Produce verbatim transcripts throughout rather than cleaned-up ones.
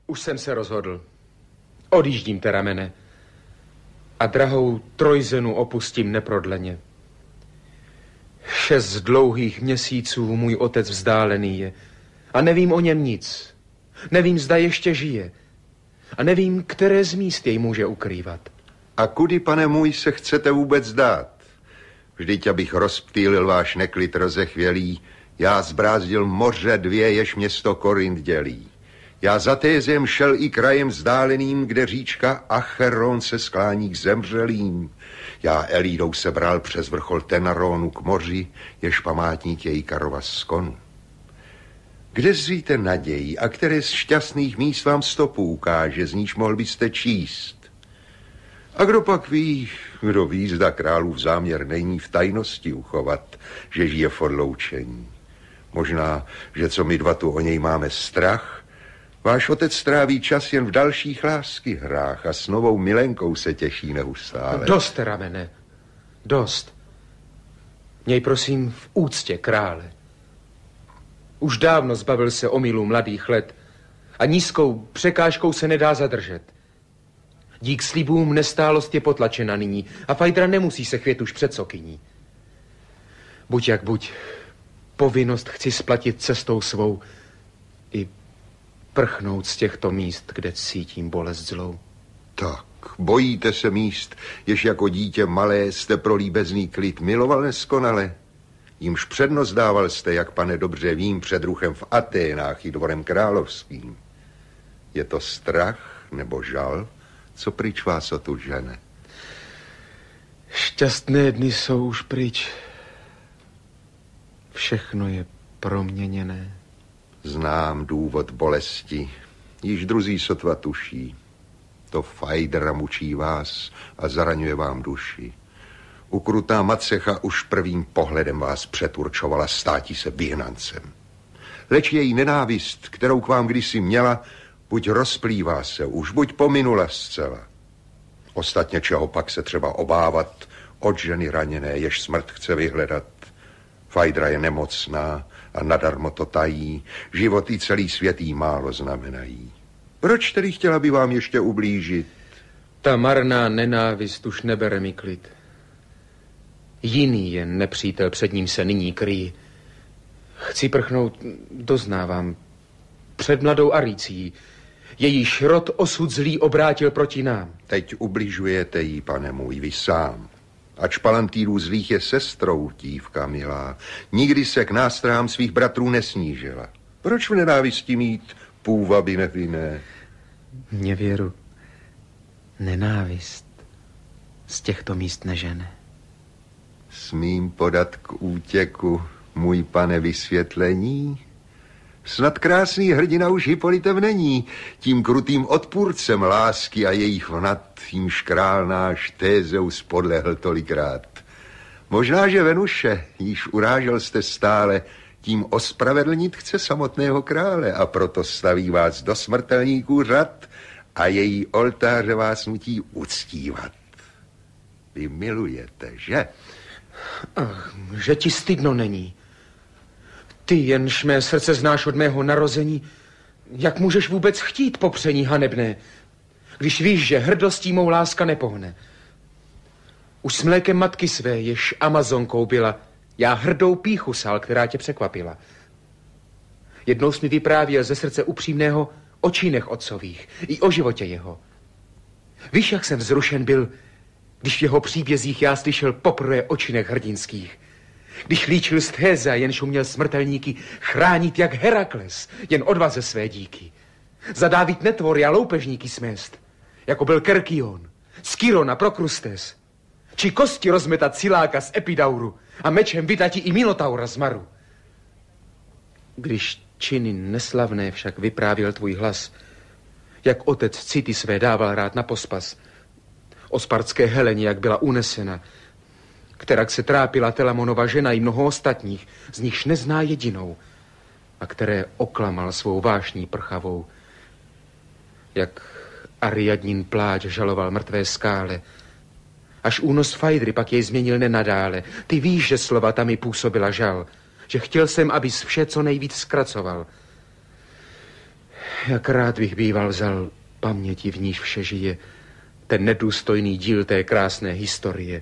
Už jsem se rozhodl. Odjíždím, Teramene. A drahou Trojzenu opustím neprodleně. Šest dlouhých měsíců můj otec vzdálený je. A nevím o něm nic. Nevím, zda ještě žije. A nevím, které z míst jej může ukrývat. A kudy, pane můj, se chcete vůbec dát? Vždyť, abych rozptýlil váš neklid rozechvělý, já zbrázdil moře dvě, jež město Korint dělí. Já za Tézem šel i krajem vzdáleným, kde říčka Acheron se sklání k zemřelým. Já Elídou se bral přes vrchol Tenaronu k moři, jež památník její Karova skonu. Kde zříte naději a které z šťastných míst vám stopu ukáže, z níž mohl byste číst? A kdo pak ví, kdo ví, zda králův záměr není v tajnosti uchovat, že žije v odloučení. Možná, že co my dva tu o něj máme strach, váš otec stráví čas jen v dalších lásky hrách a s novou milenkou se těší neustále. Dost, Teramene, dost. Měj prosím v úctě krále. Už dávno zbavil se omylů mladých let a nízkou překážkou se nedá zadržet. Dík slibům nestálost je potlačena nyní a Fajdra nemusí se chvět už před sokyní. Buď jak buď, povinnost chci splatit cestou svou i prchnout z těchto míst, kde cítím bolest zlou. Tak, bojíte se míst, jež jako dítě malé jste pro líbezný klid miloval neskonale. Jímž přednost dával jste, jak pane dobře vím, před ruchem v Aténách i dvorem královským. Je to strach nebo žal, co pryč vás o tu žene? Šťastné dny jsou už pryč. Všechno je proměněné. Znám důvod bolesti, již druzí sotva tuší. To Fajdra mučí vás a zaraňuje vám duši. Ukrutá Macecha už prvým pohledem vás přeturčovala státí se vyhnancem. Leč její nenávist, kterou k vám kdysi měla, buď rozplývá se už, buď pominula zcela. Ostatně čeho pak se třeba obávat od ženy raněné, jež smrt chce vyhledat. Fajdra je nemocná a nadarmo to tají, život i celý svět jí málo znamenají. Proč tedy chtěla by vám ještě ublížit? Ta marná nenávist už nebere mi klid. Jiný jen nepřítel před ním se nyní kryjí. Chci prchnout, doznávám, před mladou Aricí. Jejíž rod osud zlý obrátil proti nám. Teď ubližujete jí, pane můj, vy sám. Ač Palantýrů zlých je sestrou, dívka milá, nikdy se k nástrahám svých bratrů nesnížila. Proč v nenávisti mít půvaby nevinné? Mě věru, nenávist z těchto míst nežene. Smím podat k útěku, můj pane, vysvětlení? Snad krásný hrdina už Hippolytem není, tím krutým odpůrcem lásky a jejich vnad, jímž král náš Tézeus podlehl tolikrát. Možná, že Venuše, již urážel jste stále, tím ospravedlnit chce samotného krále a proto staví vás do smrtelníků řad a její oltáře vás nutí uctívat. Vy milujete, že? Ach, že ti stydno není. Ty, jenž mé srdce znáš od mého narození, jak můžeš vůbec chtít popření hanebné, když víš, že hrdostí mou láska nepohne. Už s mlékem matky své, jež Amazonkou byla, já hrdou pýchu sál, která tě překvapila. Jednou jsi mi vyprávěl ze srdce upřímného o činech otcových i o životě jeho. Víš, jak jsem vzrušen byl, když v jeho příbězích já slyšel poprvé o činech hrdinských. Když líčil z Théza, jenž uměl smrtelníky chránit jak Herakles, jen odvaze své díky. Zadávit netvory a loupežníky smést, jako byl Kerkion, Skiron a Prokrustes, či kosti rozmetat siláka z Epidauru a mečem vytati i Minotaura z Maru. Když činy neslavné však vyprávěl tvůj hlas, jak otec city své dával rád na pospas, o spartské Heleně, jak byla unesena, kterak se trápila Telamonova žena i mnoho ostatních, z nichž nezná jedinou, a které oklamal svou vášní prchavou. Jak Ariadnin pláč žaloval mrtvé skále, až únos Fajdry pak jej změnil nenadále. Ty víš, že slova tam mi působila žal, že chtěl jsem, abys vše co nejvíc zkracoval. Jak rád bych býval vzal paměti, v níž vše žije, ten nedůstojný díl té krásné historie.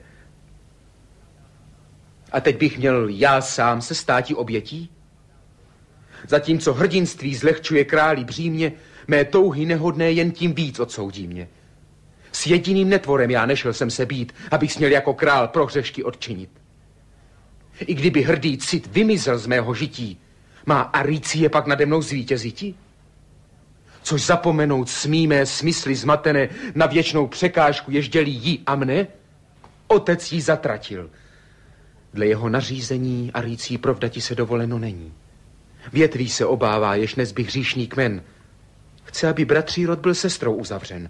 A teď bych měl já sám se státi obětí? Zatímco hrdinství zlehčuje králi břímě, mé touhy nehodné jen tím víc odsoudí mě. S jediným netvorem já nešel jsem se být, abych směl jako král prohřešky odčinit. I kdyby hrdý cit vymizel z mého žití, má Aricie pak nade mnou zvítěziti? Což zapomenout smí mé smysly zmatené na věčnou překážku, jež dělí jí a mne? Otec jí zatratil. Dle jeho nařízení Aricí provdati se dovoleno není. Větví se obává, jež nezbych hříšný kmen. Chce, aby bratří rod byl sestrou uzavřen.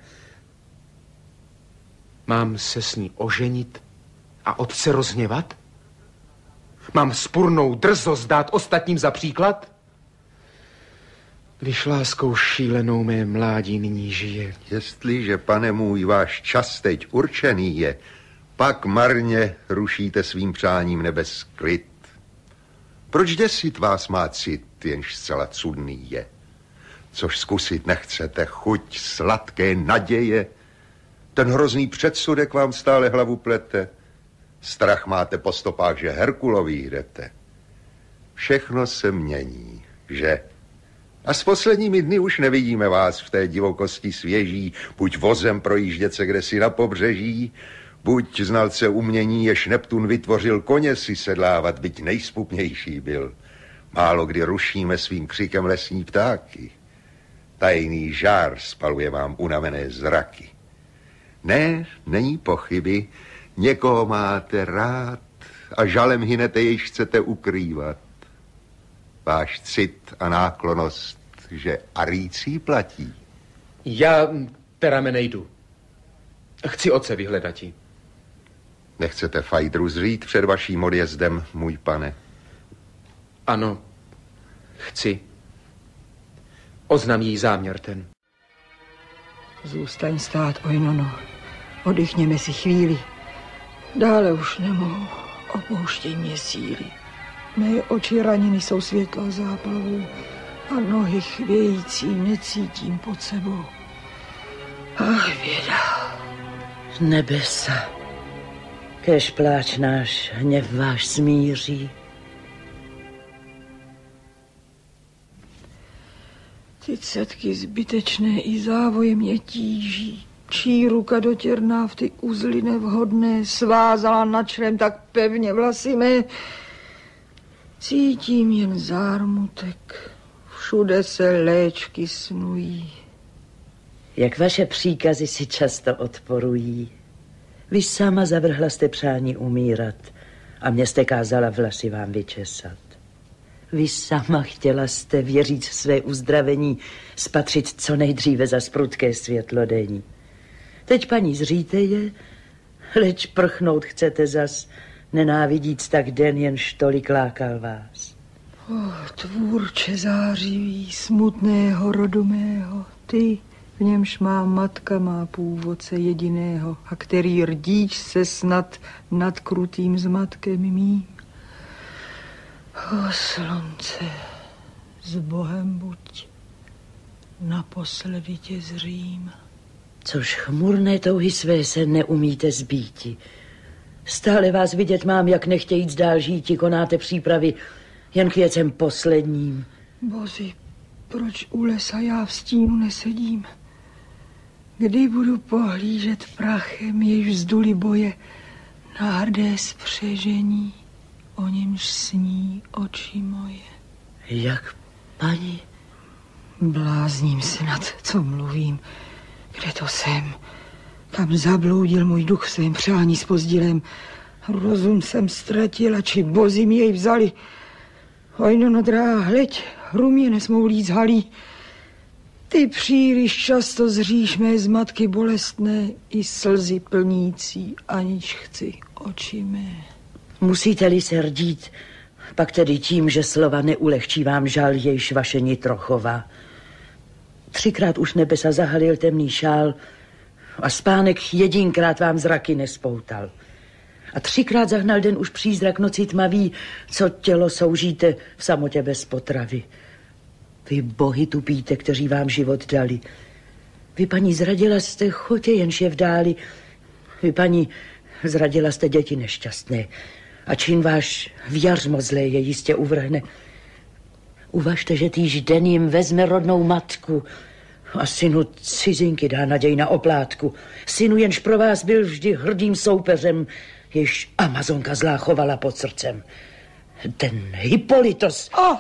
Mám se s ní oženit a otce rozhněvat? Mám spurnou drzost dát ostatním za příklad? Když láskou šílenou mé mládí nyní žije. Jestliže, pane můj, váš čas teď určený je, pak marně rušíte svým přáním nebes klid. Proč děsit vás má cit, jenž zcela cudný je? Což zkusit nechcete, chuť sladké naděje? Ten hrozný předsudek vám stále hlavu plete. Strach máte po stopách, že Herkulovi jdete. Všechno se mění, že? A s posledními dny už nevidíme vás v té divokosti svěží, buď vozem projíždět se kdesi na pobřeží, buď znalce umění, jež Neptun vytvořil koně si sedlávat, byť nejspupnější byl. Málo kdy rušíme svým křikem lesní ptáky. Tajný žár spaluje vám unavené zraky. Ne, není pochyby, někoho máte rád a žalem hynete, jež chcete ukrývat. Váš cit a náklonost, že Aricí platí. Já terame nejdu. Chci otce vyhledati. Nechcete Fajdru zřít před vaším odjezdem, můj pane? Ano, chci. Oznam jí záměr ten. Zůstaň stát, Ojnono. Oddychněme si chvíli. Dále už nemohu. Opouštěj mě síly. Mé oči raniny jsou světla záplavou a nohy chvějící necítím pod sebou. Ach, věda. Nebesa, kéž pláč náš, hněv váš smíří. Ty cetky zbytečné i závoje mě tíží. Čí ruka dotěrná v ty uzly nevhodné svázala na črem tak pevně vlasy mé. Cítím jen zármutek, všude se léčky snují. Jak vaše příkazy si často odporují. Vy sama zavrhla jste přání umírat a mě jste kázala vlasy vám vyčesat. Vy sama chtěla jste, věřit své uzdravení, spatřit co nejdříve za sprudké světlo denní. Teď, paní, zříte je, leč prchnout chcete zas, nenávidíc tak den, jenž tolik lákal vás. Oh, tvůrče zářivý, smutného rodu mého, ty, v němž má matka má původce jediného, a který rdíč se snad nad krutým zmatkem mým. O slunce, s Bohem buď, naposledy tě zřím. Což chmurné touhy své se neumíte zbíti. Stále vás vidět mám, jak nechtějíc dál žíti, konáte přípravy jen k věcem posledním. Bozi, proč u lesa já v stínu nesedím? Kdy budu pohlížet prachem, jež vzduli boje na hrdé spřežení, o němž sní oči moje. Jak, paní? Blázním se nad, co mluvím. Kde to jsem? Kam zabloudil můj duch v svém přání s pozdilem? Rozum jsem ztratila, či bozi mi jej vzali. Ojnono drahá, hleď, hrumě nesmou líc halí. Ty příliš často zříš mé zmatky bolestné i slzy plnící, aniž chci oči mé. Musíte-li se rdít, pak tedy tím, že slova neulehčí vám žal, jejž vaše nitro chová. Třikrát už nebesa zahalil temný šál a spánek jedinkrát vám zraky nespoutal. A třikrát zahnal den už přízrak noci tmavý, co tělo soužíte v samotě bez potravy. Vy bohy tupíte, kteří vám život dali. Vy, paní, zradila jste chotě, jenž je v dáli. Vy, paní, zradila jste děti nešťastné. A čin váš v jařmo zlé je jistě uvrhne. Uvažte, že týž den jim vezme rodnou matku a synu cizinky dá naděj na oplátku. Synu, jenž pro vás byl vždy hrdým soupeřem, jež Amazonka zlá chovala pod srdcem. Ten Hippolytos. Oh.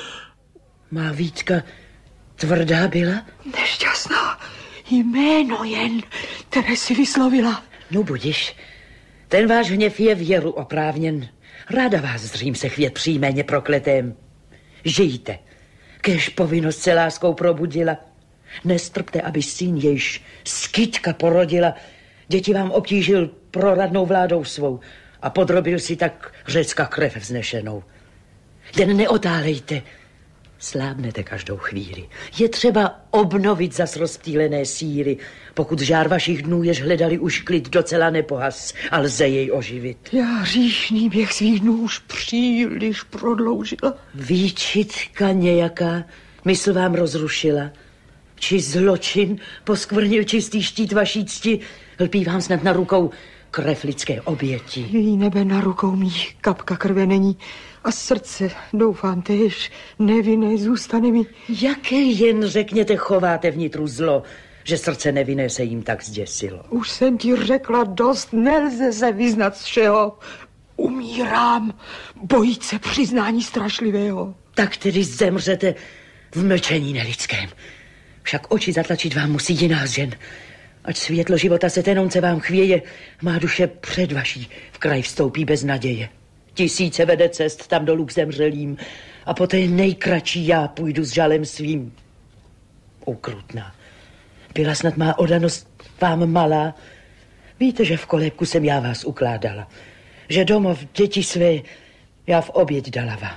Má Vítka tvrdá byla? Nešťastná. Jméno jen, které si vyslovila. No budiš. Ten váš hněv je věru oprávněn. Ráda vás zřím se chvět příjméně prokletém. Žijte, kéž povinnost se láskou probudila. Nestrpte, aby syn, jejž skytka porodila, děti vám obtížil proradnou vládou svou a podrobil si tak řecka krev vznešenou. Jen neotálejte, slábnete každou chvíli. Je třeba obnovit zas rozptýlené síly, pokud žár vašich dnů, jež hledali už klid, docela nepohas a lze jej oživit. Já hříšný běh svých dnů už příliš prodloužila. Výčitka nějaká mysl vám rozrušila, či zločin poskvrnil čistý štít vaší cti, lpí vám snad na rukou krev lidské oběti. Její nebe na rukou mých kapka krve není a srdce, doufám též, nevinné zůstane mi. Jaké jen, řekněte, chováte vnitru zlo, že srdce nevinné se jim tak zděsilo? Už jsem ti řekla dost, nelze se vyznat z všeho. Umírám, bojit se přiznání strašlivého. Tak tedy zemřete v mlčení nelidském. Však oči zatlačit vám musí jiná žen. Ať světlo života se tenonce vám chvěje, má duše před vaší v kraj vstoupí bez naděje. Tisíce vede cest tam dolů k zemřelým a po té nejkratší já půjdu s žalem svým. Ukrutná. Byla snad má odanost vám malá? Víte, že v kolébku jsem já vás ukládala. Že domov děti své já v oběť dala vám.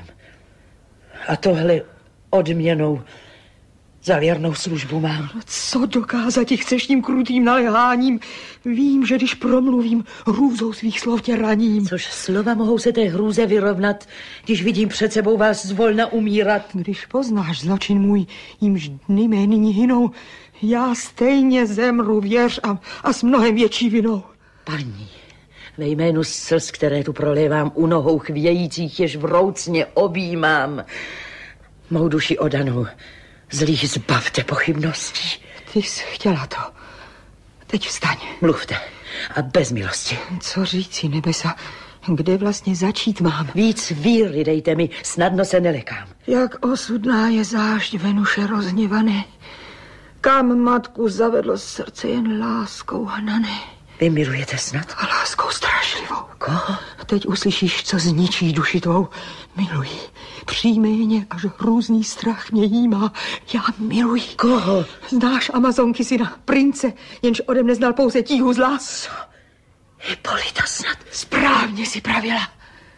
A tohle odměnou za věrnou službu mám. Co dokázat ti chceš tím krutým naléháním? Vím, že když promluvím, hrůzou svých slov tě raním. Což slova mohou se té hrůze vyrovnat, když vidím před sebou vás zvolna umírat. Když poznáš zločin můj, jimž dny mé nyní hynou, já stejně zemru, věř, a, a s mnohem větší vinou. Paní, ve jménu slz, které tu prolévám u nohou chvějících, jež vroucně objímám, mou duši odanou zlých zbavte pochybností. Ty jsi chtěla to. Teď vstaň. Mluvte a bez milosti. Co říci, nebesa, kde vlastně začít mám? Víc víry dejte mi, snadno se nelekám. Jak osudná je zášť Venuše rozhněvané. Kam matku zavedlo srdce jen láskou hnané. Vy milujete snad? A láskou strašlivou. Koho? Teď uslyšíš, co zničí duši tvou. Miluji. Příjméně, až hrůzný strach mě jímá. Já miluji. Koho? Znáš Amazonky syna, prince, jenž ode mne znal pouze tíhu zla. Co? Hippolyta snad? Správně si pravila.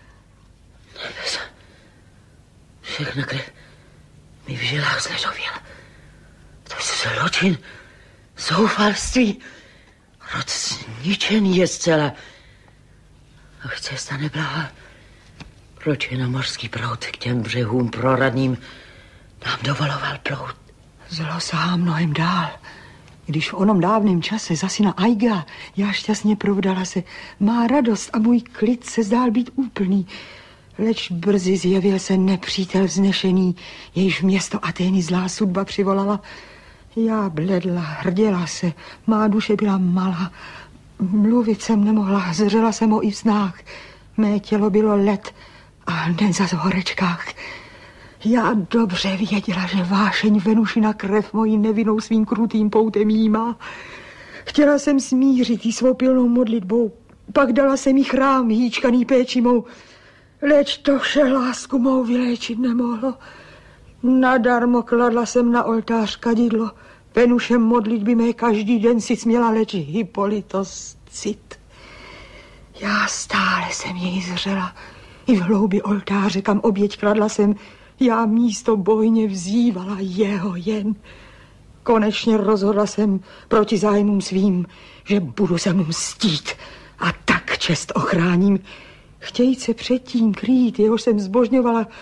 Nebesa. Všechna krev mi v žilách zležověla. To je zločin, zoufalství. Rod zničený je zcela. Ach, cesta neblahá. Proč je na mořský proud k těm břehům proradným nám dovoloval plout? Zlo sahá mnohem dál. Když v onom dávném čase za syna Aiga já šťastně provdala se, má radost a můj klid se zdál být úplný. Leč brzy zjevil se nepřítel vznešený, jejíž město Atény zlá sudba přivolala. Já bledla, hrděla se, má duše byla malá. Mluvit jsem nemohla, zřela jsem ho i v snách. Mé tělo bylo led a ne zas v horečkách. Já dobře věděla, že vášeň Venušina krev moji nevinnou svým krutým poutem jímá. Chtěla jsem smířit jí svou pilnou modlitbou, pak dala jsem jí chrám hýčkaný péči mou, leč to vše lásku mou vyléčit nemohlo. Nadarmo kladla jsem na oltář kadidlo, Venušem modlitby mé každý den si směla, leč Hippolytos cit. Já stále jsem jej zřela, i v hloubi oltáře, kam oběť kladla jsem, já místo bojně vzývala jeho jen. Konečně rozhodla jsem proti zájmům svým, že budu se mu mstít a tak čest ochráním. Chtějíc se předtím krýt, jehož jsem zbožňovala,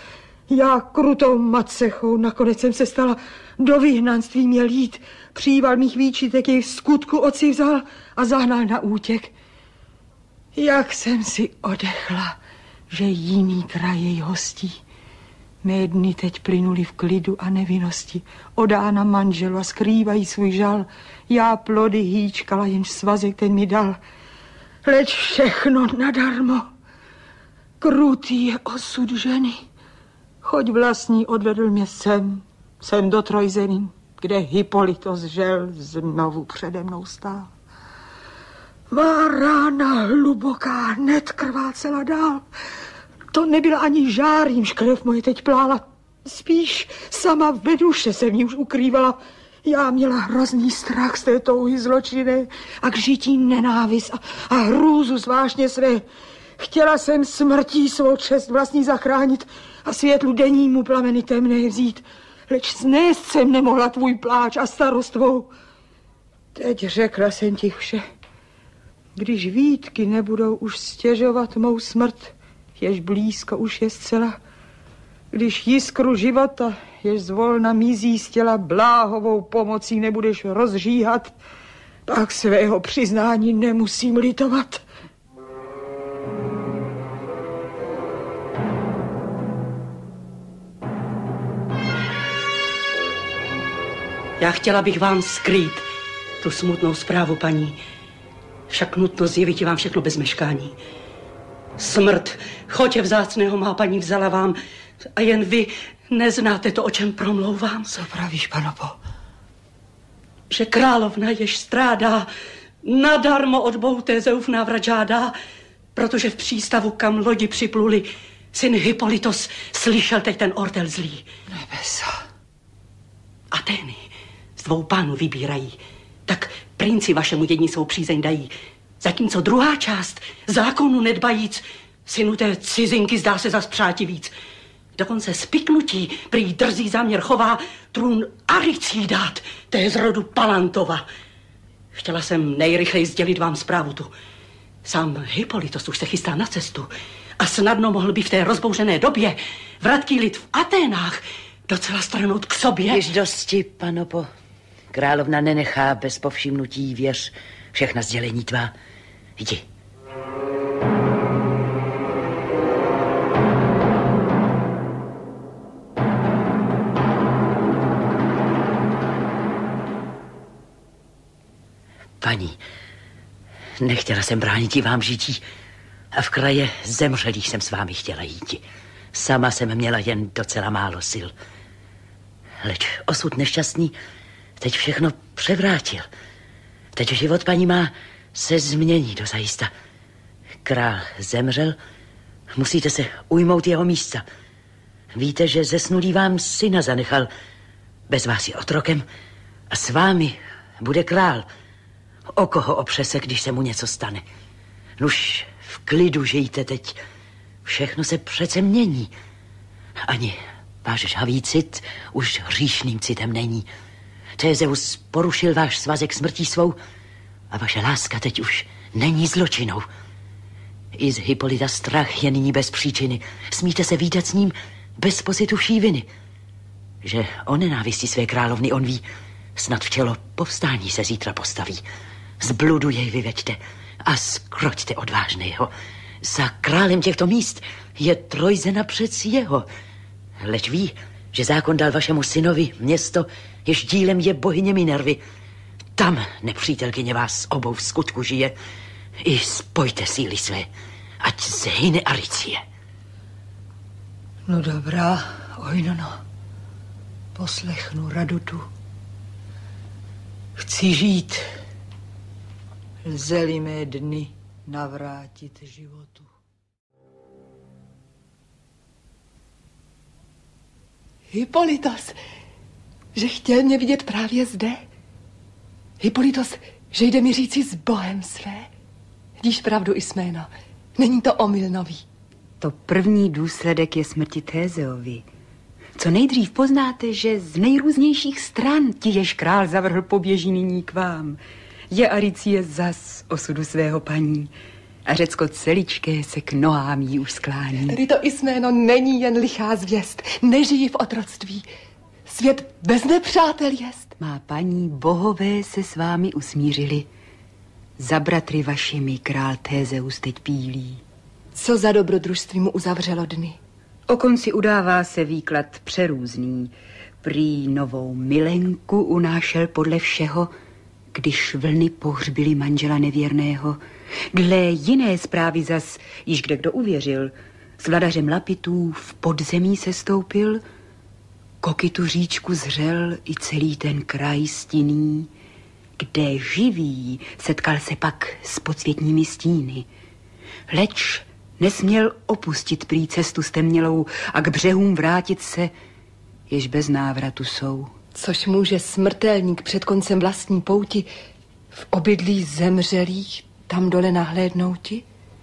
Já krutou macechou, nakonec jsem se stala do vyhnanství měl jít. Příval mých výčitek jejich skutku otci vzal a zahnal na útěk. Jak jsem si odechla, že jiný kraj jej hostí. Mé dny teď plynuli v klidu a nevinnosti. Odána manželu a skrývají svůj žal. Já plody hýčkala, jenž svazek ten mi dal. Leč všechno nadarmo. Krutý je osud ženy. Choď vlastní odvedl mě sem, sem do Trojzenin, kde Hippolytos žel znovu přede mnou stál. Má rána hluboká, hned krvácela dál. To nebyla ani žár, jímž krev moje teď plála. Spíš sama ve duše se v ní už ukrývala. Já měla hrozný strach z té touhy zločinné a k žití nenávist a, a hrůzu zvláštně své. Chtěla jsem smrtí svou čest vlastní zachránit a světlu dennímu plameny temné vzít. Leč snést jsem nemohla tvůj pláč a starost tvou. Teď řekla jsem ti vše. Když výtky nebudou už stěžovat mou smrt, jež blízko už je zcela, když jiskru života, jež zvolna mizí z těla, bláhovou pomocí nebudeš rozžíhat, pak svého přiznání nemusím litovat. Já chtěla bych vám skrýt tu smutnou zprávu, paní. Však nutno zjevit vám všechno bez meškání. Smrt, chotě vzácného má paní vzala vám a jen vy neznáte to, o čem promlouvám. Co pravíš, panopo? Že královna, jež strádá, nadarmo od bohu Tézeův návrat žádá, protože v přístavu, kam lodi připluli, syn Hippolytos slyšel teď ten ortel zlý. Nebesa. Atény z dvou pánů vybírají, tak princi vašemu dědní svou přízeň dají. Zatímco druhá část zákonu nedbajíc, synu té cizinky zdá se zas přáti víc. Dokonce spiknutí prý drzý záměr chová trůn Aricí dát, té z rodu Palantova. Chtěla jsem nejrychleji sdělit vám zprávu tu. Sám Hippolytos už se chystá na cestu a snadno mohl by v té rozbouřené době vratký lid v Aténách docela strhnout k sobě. Již dosti, panopo. Královna nenechá bez povšimnutí, věř, všechna sdělení tvá. Jdi. Paní, nechtěla jsem bránit vám žití a v kraje zemřelých jsem s vámi chtěla jít. Sama jsem měla jen docela málo sil. Leč osud nešťastný teď všechno převrátil. Teď život paní má se změní dozajista. Král zemřel, musíte se ujmout jeho místa. Víte, že zesnulý vám syna zanechal. Bez vás je otrokem a s vámi bude král. O koho opře se, když se mu něco stane? Nuž v klidu žijte teď. Všechno se přece mění. Ani váš žhavý cit už hříšným citem není. Tézeus porušil váš svazek smrtí svou a vaše láska teď už není zločinou. I z Hippolyta strach je nyní bez příčiny. Smíte se vítat s ním bez pocitu vší viny. Že o nenávisti své královny on ví, snad v čelo povstání se zítra postaví. Z bludu jej vyveďte a skroťte odvážného. Za králem těchto míst je Trojzena přeci jeho. Leč ví, že zákon dal vašemu synovi město, jež dílem je bohyně Minervy. Tam nepřítelkyně vás obou v skutku žije. I spojte síly své, ať zhyne Aricie. No dobrá, Ojnono, poslechnu radu tu. Chci žít. Lze-li mé dny navrátit životu. Hippolytos, že chtěl mě vidět právě zde. Hippolytos, že jde mi říci s Bohem své. Díš pravdu, Isméno, není to omyl nový. To první důsledek je smrti Tézeovi. Co nejdřív poznáte, že z nejrůznějších stran ti, jež král zavrhl, poběží nyní k vám. Je Aricie zas osudu svého paní a Řecko celičké se k nohám jí už sklání. Tedy to Isméno není jen lichá zvěst, nežijí v otroctví. Svět bez nepřátel jest. Má paní, bohové se s vámi usmířili. Za bratry vašimi král Tézeus teď pílí. Co za dobrodružství mu uzavřelo dny? O konci udává se výklad přerůzný. Prý novou milenku unášel podle všeho, když vlny pohřbili manžela nevěrného. Dle jiné zprávy zas, již kde kdo uvěřil, s vladařem Lapitů v podzemí se stoupil, Kokytu říčku zřel i celý ten kraj stinný, kde živý setkal se pak s podsvětními stíny. Leč nesměl opustit prý cestu stemnělou a k břehům vrátit se, jež bez návratu jsou. Což může smrtelník před koncem vlastní pouti v obydlí zemřelých tam dole nahlédnouti?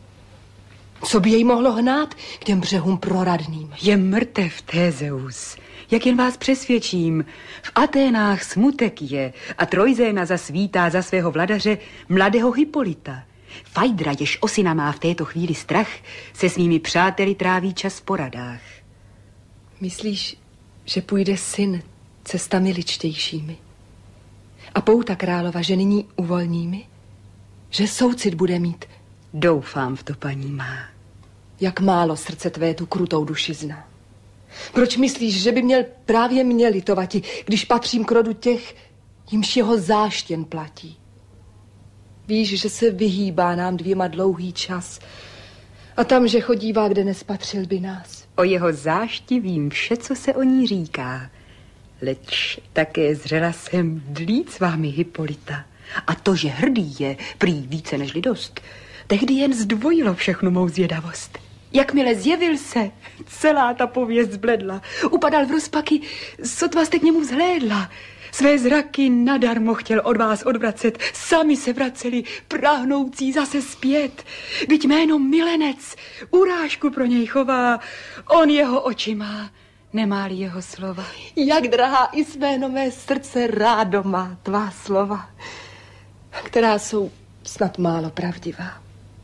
Co by jej mohlo hnát k těm břehům proradným? Je mrtev Tézeus, jak jen vás přesvědčím. V Aténách smutek je a Trojzéna zasvítá za svého vladaře mladého Hippolyta. Fajdra, jež o syna má v této chvíli strach, se svými přáteli tráví čas v poradách. Myslíš, že půjde syn cestami ličtějšími? A pouta králova, že nyní uvolními? Že soucit bude mít? Doufám v to, paní má. Jak málo srdce tvé tu krutou duši zná. Proč myslíš, že by měl právě mě litovati, když patřím k rodu těch, jimž jeho záštěn platí? Víš, že se vyhýbá nám dvěma dlouhý čas a tam, že chodívá, kde nespatřil by nás. O jeho zášti vím vše, co se o ní říká. Leč také zřela jsem dlít s vámi Hippolyta. A to, že hrdý je, prý více nežli dost, tehdy jen zdvojilo všechnu mou zvědavost. Jakmile zjevil se, celá ta pověst zbledla. Upadal v rozpaky, sotva jste k němu vzhlédla. Své zraky nadarmo chtěl od vás odvracet. Sami se vraceli, prahnoucí zase zpět. Byť jméno milenec urážku pro něj chová. On jeho oči má, nemá-li jeho slova. Jak drahá Isméno, mé srdce rádo má tvá slova, která jsou snad málo pravdivá.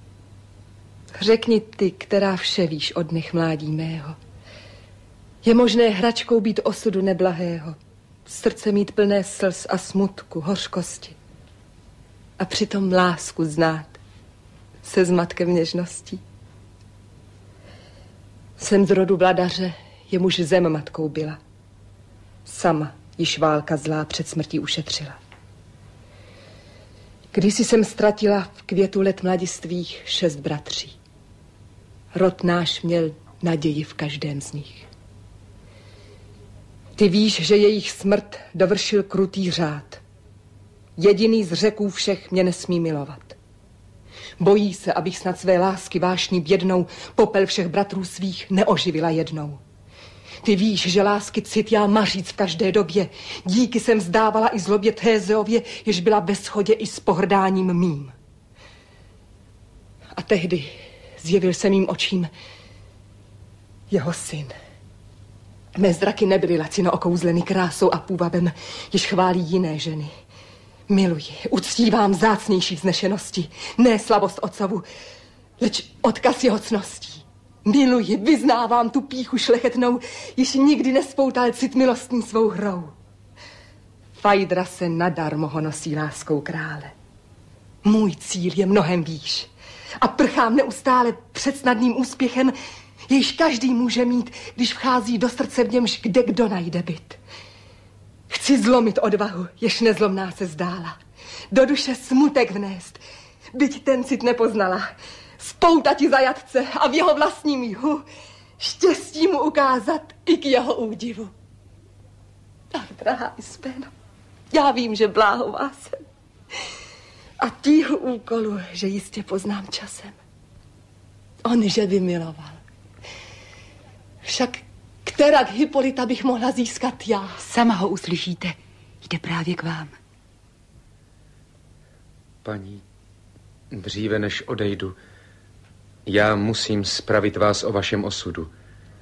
Řekni ty, která vše víš od dnech mládí mého. Je možné hračkou být osudu neblahého, srdce mít plné slz a smutku, hořkosti. A přitom lásku znát se zmatkem něžností. Jsem z rodu vladaře, jemuž zem matkou byla. Sama již válka zlá před smrtí ušetřila. Kdysi jsem ztratila v květu let mladistvých šest bratří. Rod náš měl naději v každém z nich. Ty víš, že jejich smrt dovršil krutý řád. Jediný z řeků všech mě nesmí milovat. Bojí se, abych snad své lásky vášní bědnou popel všech bratrů svých neoživila jednou. Ty víš, že lásky cit já maříc v každé době. Díky jsem vzdávala i zlobě Tézeově, jež byla ve shodě i s pohrdáním mým. A tehdy zjevil se mým očím jeho syn. Mé zraky nebyly lacino okouzleny krásou a půvabem, jež chválí jiné ženy. Miluji, uctívám vzácnější vznešenosti, ne slavost otcovu, leč odkaz jeho cností. Miluji, vyznávám tu pýchu šlechetnou, již nikdy nespoutal cit milostní svou hrou. Fajdra se nadarmo honosí láskou krále. Můj cíl je mnohem výš a prchám neustále před snadným úspěchem, jejž každý může mít, když vchází do srdce v němž kde kdo najde byt. Chci zlomit odvahu, jež nezlomná se zdála. Do duše smutek vnést, byť ten cit nepoznala. Spoutati zajatce a v jeho vlastním jihu štěstí mu ukázat i k jeho údivu. Tak, drahá Isméno, já vím, že bláhová jsem. A tíhl úkolu, že jistě poznám časem. On, že by miloval. Však kterak Hippolyta bych mohla získat já? Sama ho uslyšíte. Jde právě k vám. Paní, dříve než odejdu, já musím spravit vás o vašem osudu.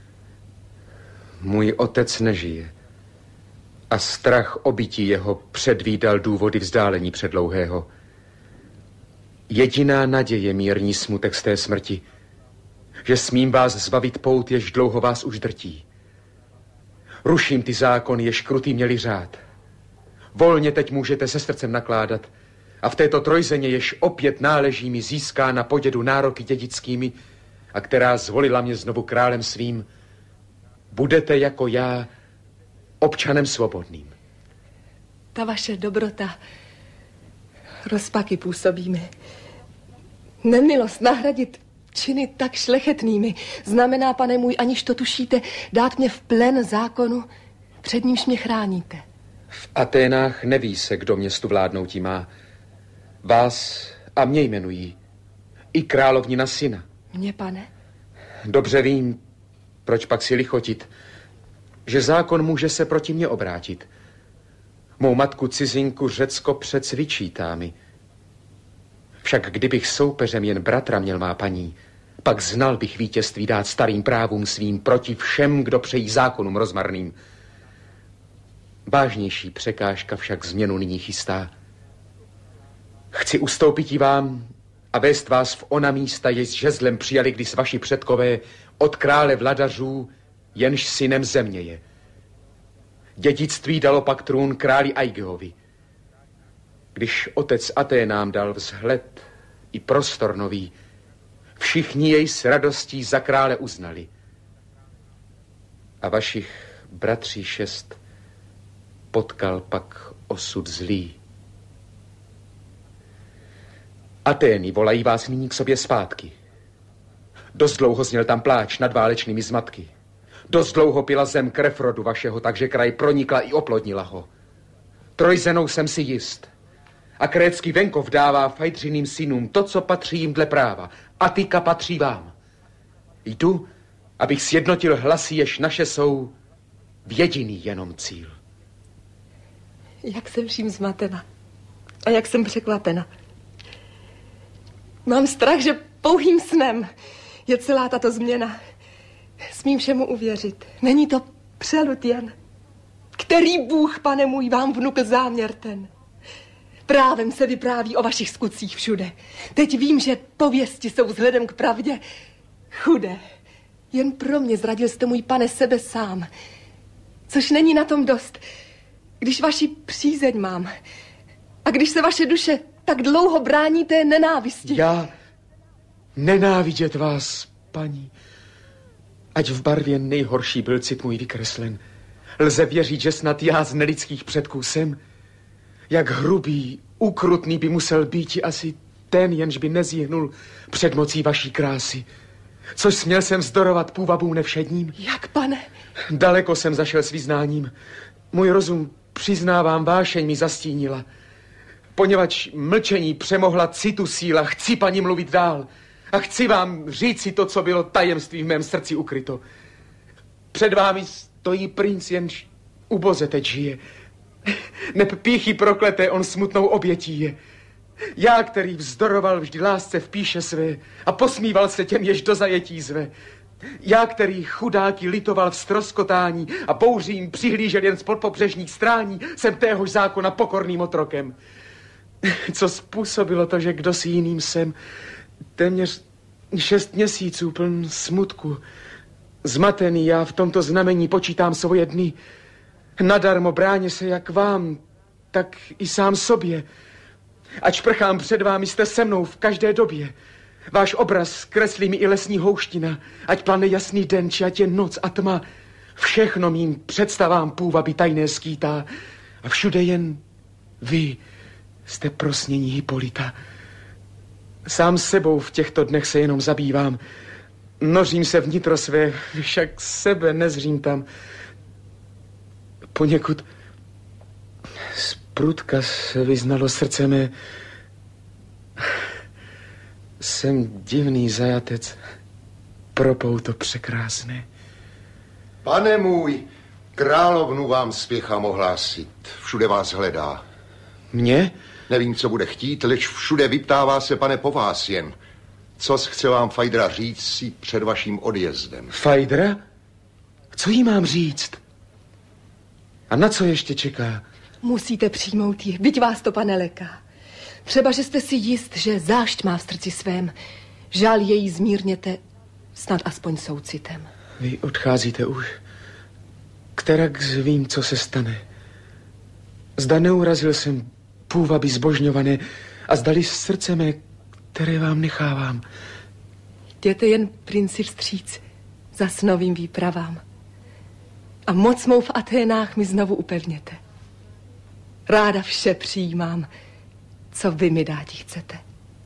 Můj otec nežije a strach o bytí jeho předvídal důvody vzdálení předlouhého. Jediná naděje mírní smutek z té smrti, že smím vás zbavit pout, jež dlouho vás už drtí. Ruším ty zákony, jež krutý měli řád. Volně teď můžete se srdcem nakládat a v této trojzeně, jež opět náleží mi, získá na podědu nároky dědickými a která zvolila mě znovu králem svým, budete jako já občanem svobodným. Ta vaše dobrota rozpaky působí mi. Nemilost nahradit činy tak šlechetnými znamená, pane můj, aniž to tušíte, dát mě v plen zákonu, před nímž mě chráníte. V Aténách neví se, kdo městu vládnoutí má. Vás a mě jmenují. I královnina syna. Mě, pane? Dobře vím, proč pak si lichotit, že zákon může se proti mně obrátit. Mou matku cizinku Řecko předsvičítá mi. Však kdybych soupeřem jen bratra měl, má paní, pak znal bych vítězství dát starým právům svým proti všem, kdo přejí zákonům rozmarným. Vážnější překážka však změnu nyní chystá. Chci ustoupit i vám a vést vás v ona místa, jež žezlem přijali když vaši předkové od krále vladařů, jenž synem země je. Dědictví dalo pak trůn králi Aigeovi. Když otec Aténám dal vzhled i prostor nový, všichni jej s radostí za krále uznali. A vašich bratří šest potkal pak osud zlý. Atény volají vás nyní k sobě zpátky. Dost dlouho zněl tam pláč nad válečnými zmatky. Dost dlouho pila zem krev rodu vašeho, takže kraj pronikla i oplodnila ho. Trojzenou jsem si jist. A krécký venkov dává Fajdřiným synům to, co patří jim dle práva. Atika patří vám. Jdu, abych sjednotil hlasy, jež naše jsou v jediný jenom cíl. Jak jsem vším zmatena. A jak jsem překvapena. Mám strach, že pouhým snem je celá tato změna. Smím všemu uvěřit. Není to přelud jen. Který Bůh, pane můj, vám vnukl záměr ten? Právem se vypráví o vašich skutcích všude. Teď vím, že pověsti jsou vzhledem k pravdě chudé. Jen pro mě zradil jste, můj pane, sebe sám. Což není na tom dost. Když vaši přízeň mám a když se vaše duše tak dlouho brání té nenávisti. Já nenávidět vás, paní. Ať v barvě nejhorší byl cit můj vykreslen. Lze věřit, že snad já z nelidských předků jsem. Jak hrubý, ukrutný by musel být asi ten, jenž by nezjihnul před mocí vaší krásy. Což směl jsem vzdorovat půvabům nevšedním. Jak, pane? Daleko jsem zašel s vyznáním. Můj rozum, přiznávám, vášeň mi zastínila. Poněvadž mlčení přemohla citu síla, chci, paní, mluvit dál. A chci vám říci to, co bylo tajemství v mém srdci ukryto. Před vámi stojí princ, jenž uboze teď žije. Neb pýchy prokleté on smutnou obětí je. Já, který vzdoroval vždy lásce v píše své a posmíval se těm, jež do zajetí zve. Já, který chudáky litoval v stroskotání a bouřím přihlížel jen spod pobřežních strání, jsem téhož zákona pokorným otrokem. Co způsobilo to, že kdosi jiným jsem, téměř šest měsíců pln smutku. Zmatený já v tomto znamení počítám svoje dny. Nadarmo bráně se jak vám, tak i sám sobě. Ač prchám před vámi, jste se mnou v každé době. Váš obraz kreslí mi i lesní houština, ať plane jasný den, či ať je noc a tma. Všechno mým představám půvaby tajné skýtá. A všude jen vy jste prosnění Hippolyta. Sám sebou v těchto dnech se jenom zabývám. Nořím se vnitro své, však sebe nezřím tam. Poněkud zprudka se vyznalo srdce mé. Jsem divný zajatec, propouto překrásné. Pane můj, královnu vám spěchám ohlásit. Všude vás hledá. Mě? Nevím, co bude chtít, leč všude vyptává se, pane, po vás jen. Co chce vám Fajdra říct si před vaším odjezdem? Fajdra? Co jí mám říct? A na co ještě čeká? Musíte přijmout ji, byť vás to, pane, leká. Třeba, že jste si jist, že zášť má v srdci svém. Žál její zmírněte, snad aspoň soucitem. Vy odcházíte už. Kterak zvím, co se stane. Zda neurazil jsem půvaby zbožňované a zdali srdce mé, které vám nechávám. Jděte jen princi vstříc zas novým výpravám. A moc mou v Aténách mi znovu upevněte. Ráda vše přijímám, co vy mi dáti chcete.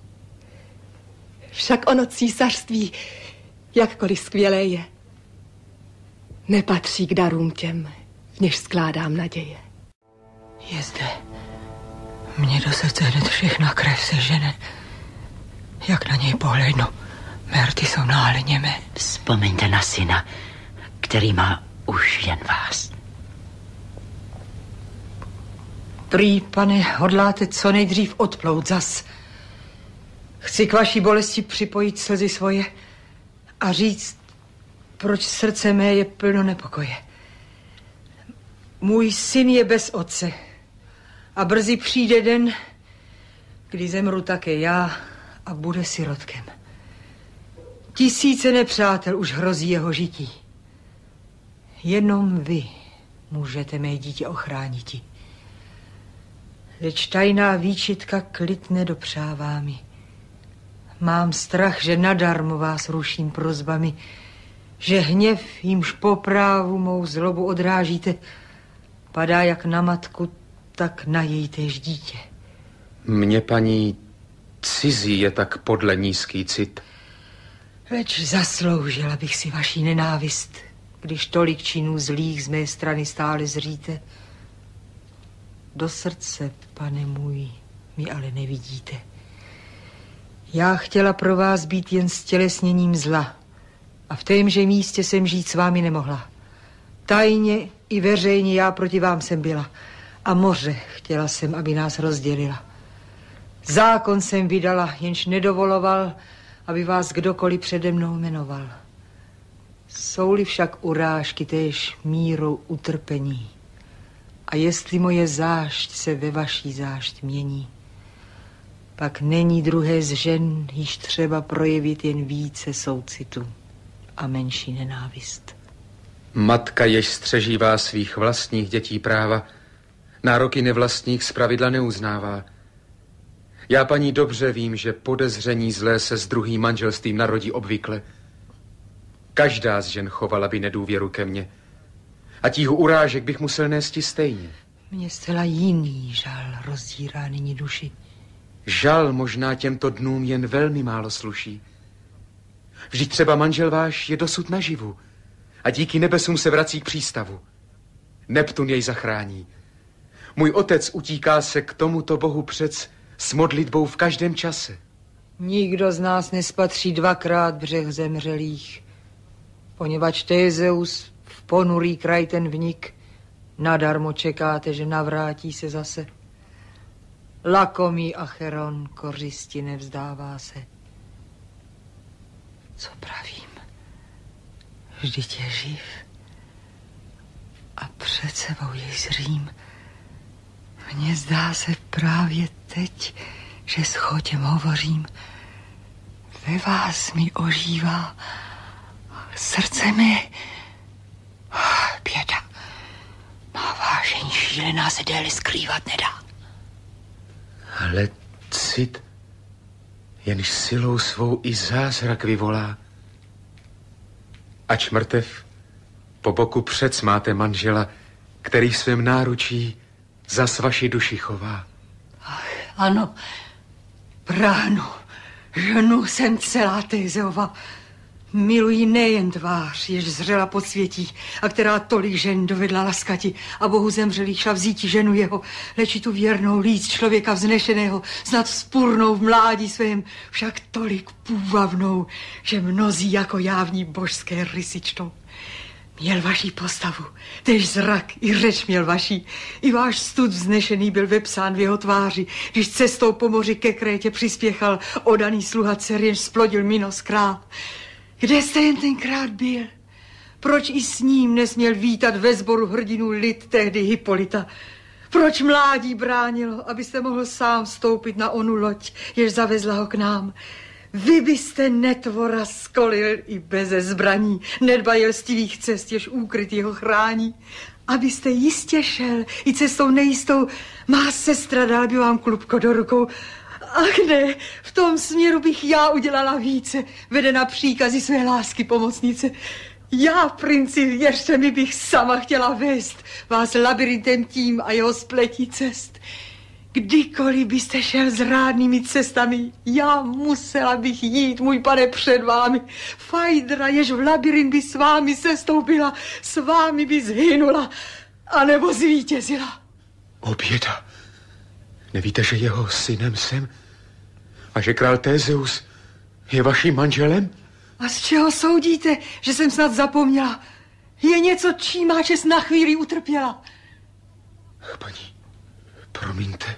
Však ono císařství, jakkoliv skvělé je, nepatří k darům těm, v něž skládám naděje. Je zde. Mně do srdce hned všechna krev se žene. Jak na něj pohlednu, mé rty jsou náhle němé. Vzpomeňte na syna, který má už jen vás. Prý, pane, hodláte co nejdřív odplout zas. Chci k vaší bolesti připojit slzy svoje a říct, proč srdce mé je plno nepokoje. Můj syn je bez otce a brzy přijde den, kdy zemru také já a bude sirotkem. Tisíce nepřátel už hrozí jeho žití. Jenom vy můžete mé dítě ochrániti. Leč tajná výčitka klid nedopřává mi. Mám strach, že nadarmo vás ruším prosbami, že hněv, jímž po právu mou zlobu odrážíte, padá jak na matku, tak na její též dítě. Mně, paní, cizí je tak podle nízký cit. Leč zasloužila bych si vaší nenávist, když tolik činů zlých z mé strany stále zříte. Do srdce, pane můj, mi ale nevidíte. Já chtěla pro vás být jen stělesněním zla a v témže místě jsem žít s vámi nemohla. Tajně i veřejně já proti vám jsem byla a moře chtěla jsem, aby nás rozdělila. Zákon jsem vydala, jenž nedovoloval, aby vás kdokoliv přede mnou jmenoval. Jsou-li však urážky též mírou utrpení a jestli moje zášť se ve vaší zášť mění, pak není druhé z žen již třeba projevit jen více soucitu a menší nenávist. Matka, jež střežívá svých vlastních dětí práva, nároky nevlastních zpravidla neuznává. Já, paní, dobře vím, že podezření zlé se s druhým manželstvím narodí obvykle. Každá z žen chovala by nedůvěru ke mně. A tíhu urážek bych musel nésti stejně. Mně zcela jiný žal rozdírá nyní duši. Žal možná těmto dnům jen velmi málo sluší. Vždyť třeba manžel váš je dosud naživu a díky nebesům se vrací k přístavu. Neptun jej zachrání. Můj otec utíká se k tomuto bohu přec s modlitbou v každém čase. Nikdo z nás nespatří dvakrát břeh zemřelých, poněvadž Tézeus v ponurý kraj ten vnik, nadarmo čekáte, že navrátí se zase. Lakomý Acheron kořisti nevzdává se. Co pravím? Vždyť je živ a před sebou jej zřím. Mně zdá se právě teď, že s Chotěm hovořím. Ve vás mi ožívá srdce mi. Běda. Má vášeň šílená se déle skrývat nedá. Ale cit, jenž silou svou i zázrak vyvolá. Ač mrtev, po boku přec máte manžela, který v svém náručí zas vaši duši chová. Ach, ano, pránu, ženu jsem celá Tézeova. Miluji nejen tvář, jež zřela pod světí a která tolik žen dovedla laskati a Bohu zemřelých šla vzíti ženu jeho, leči tu věrnou líc člověka vznešeného, snad vzpurnou v mládí svém, však tolik půvabnou, že mnozí jako já v ní božské rysy čtou. Měl vaší postavu, tež zrak i řeč měl vaší, i váš stud vznešený byl vepsán v jeho tváři, když cestou po moři ke Krétě přispěchal odaný sluha dcer, jenž splodil Minos král. Kde jste jen tenkrát byl? Proč i s ním nesměl vítat ve sboru hrdinů lid tehdy Hippolyta? Proč mládí bránilo, abyste mohl sám vstoupit na onu loď, jež zavezla ho k nám? Vy byste netvora skolil i beze zbraní, nedbajelstivých cest, jež úkryt jeho chrání. Abyste jistě šel i cestou nejistou, má sestra dal by vám klubko do rukou. Ach ne, v tom směru bych já udělala více, vedena příkazy své lásky pomocnice. Já, princi, věřte mi, bych sama chtěla vést vás labirintem tím a jeho spletí cest. Kdykoliv byste šel s rádnými cestami, já musela bych jít, můj pane, před vámi. Fajdra, jež v labirint by s vámi sestoupila, s vámi by zhynula, anebo zvítězila. Oběda. Nevíte, že jeho synem jsem? A že král Tézeus je vaším manželem? A z čeho soudíte, že jsem snad zapomněla? Je něco, čím má čest na chvíli utrpěla. Paní, promiňte.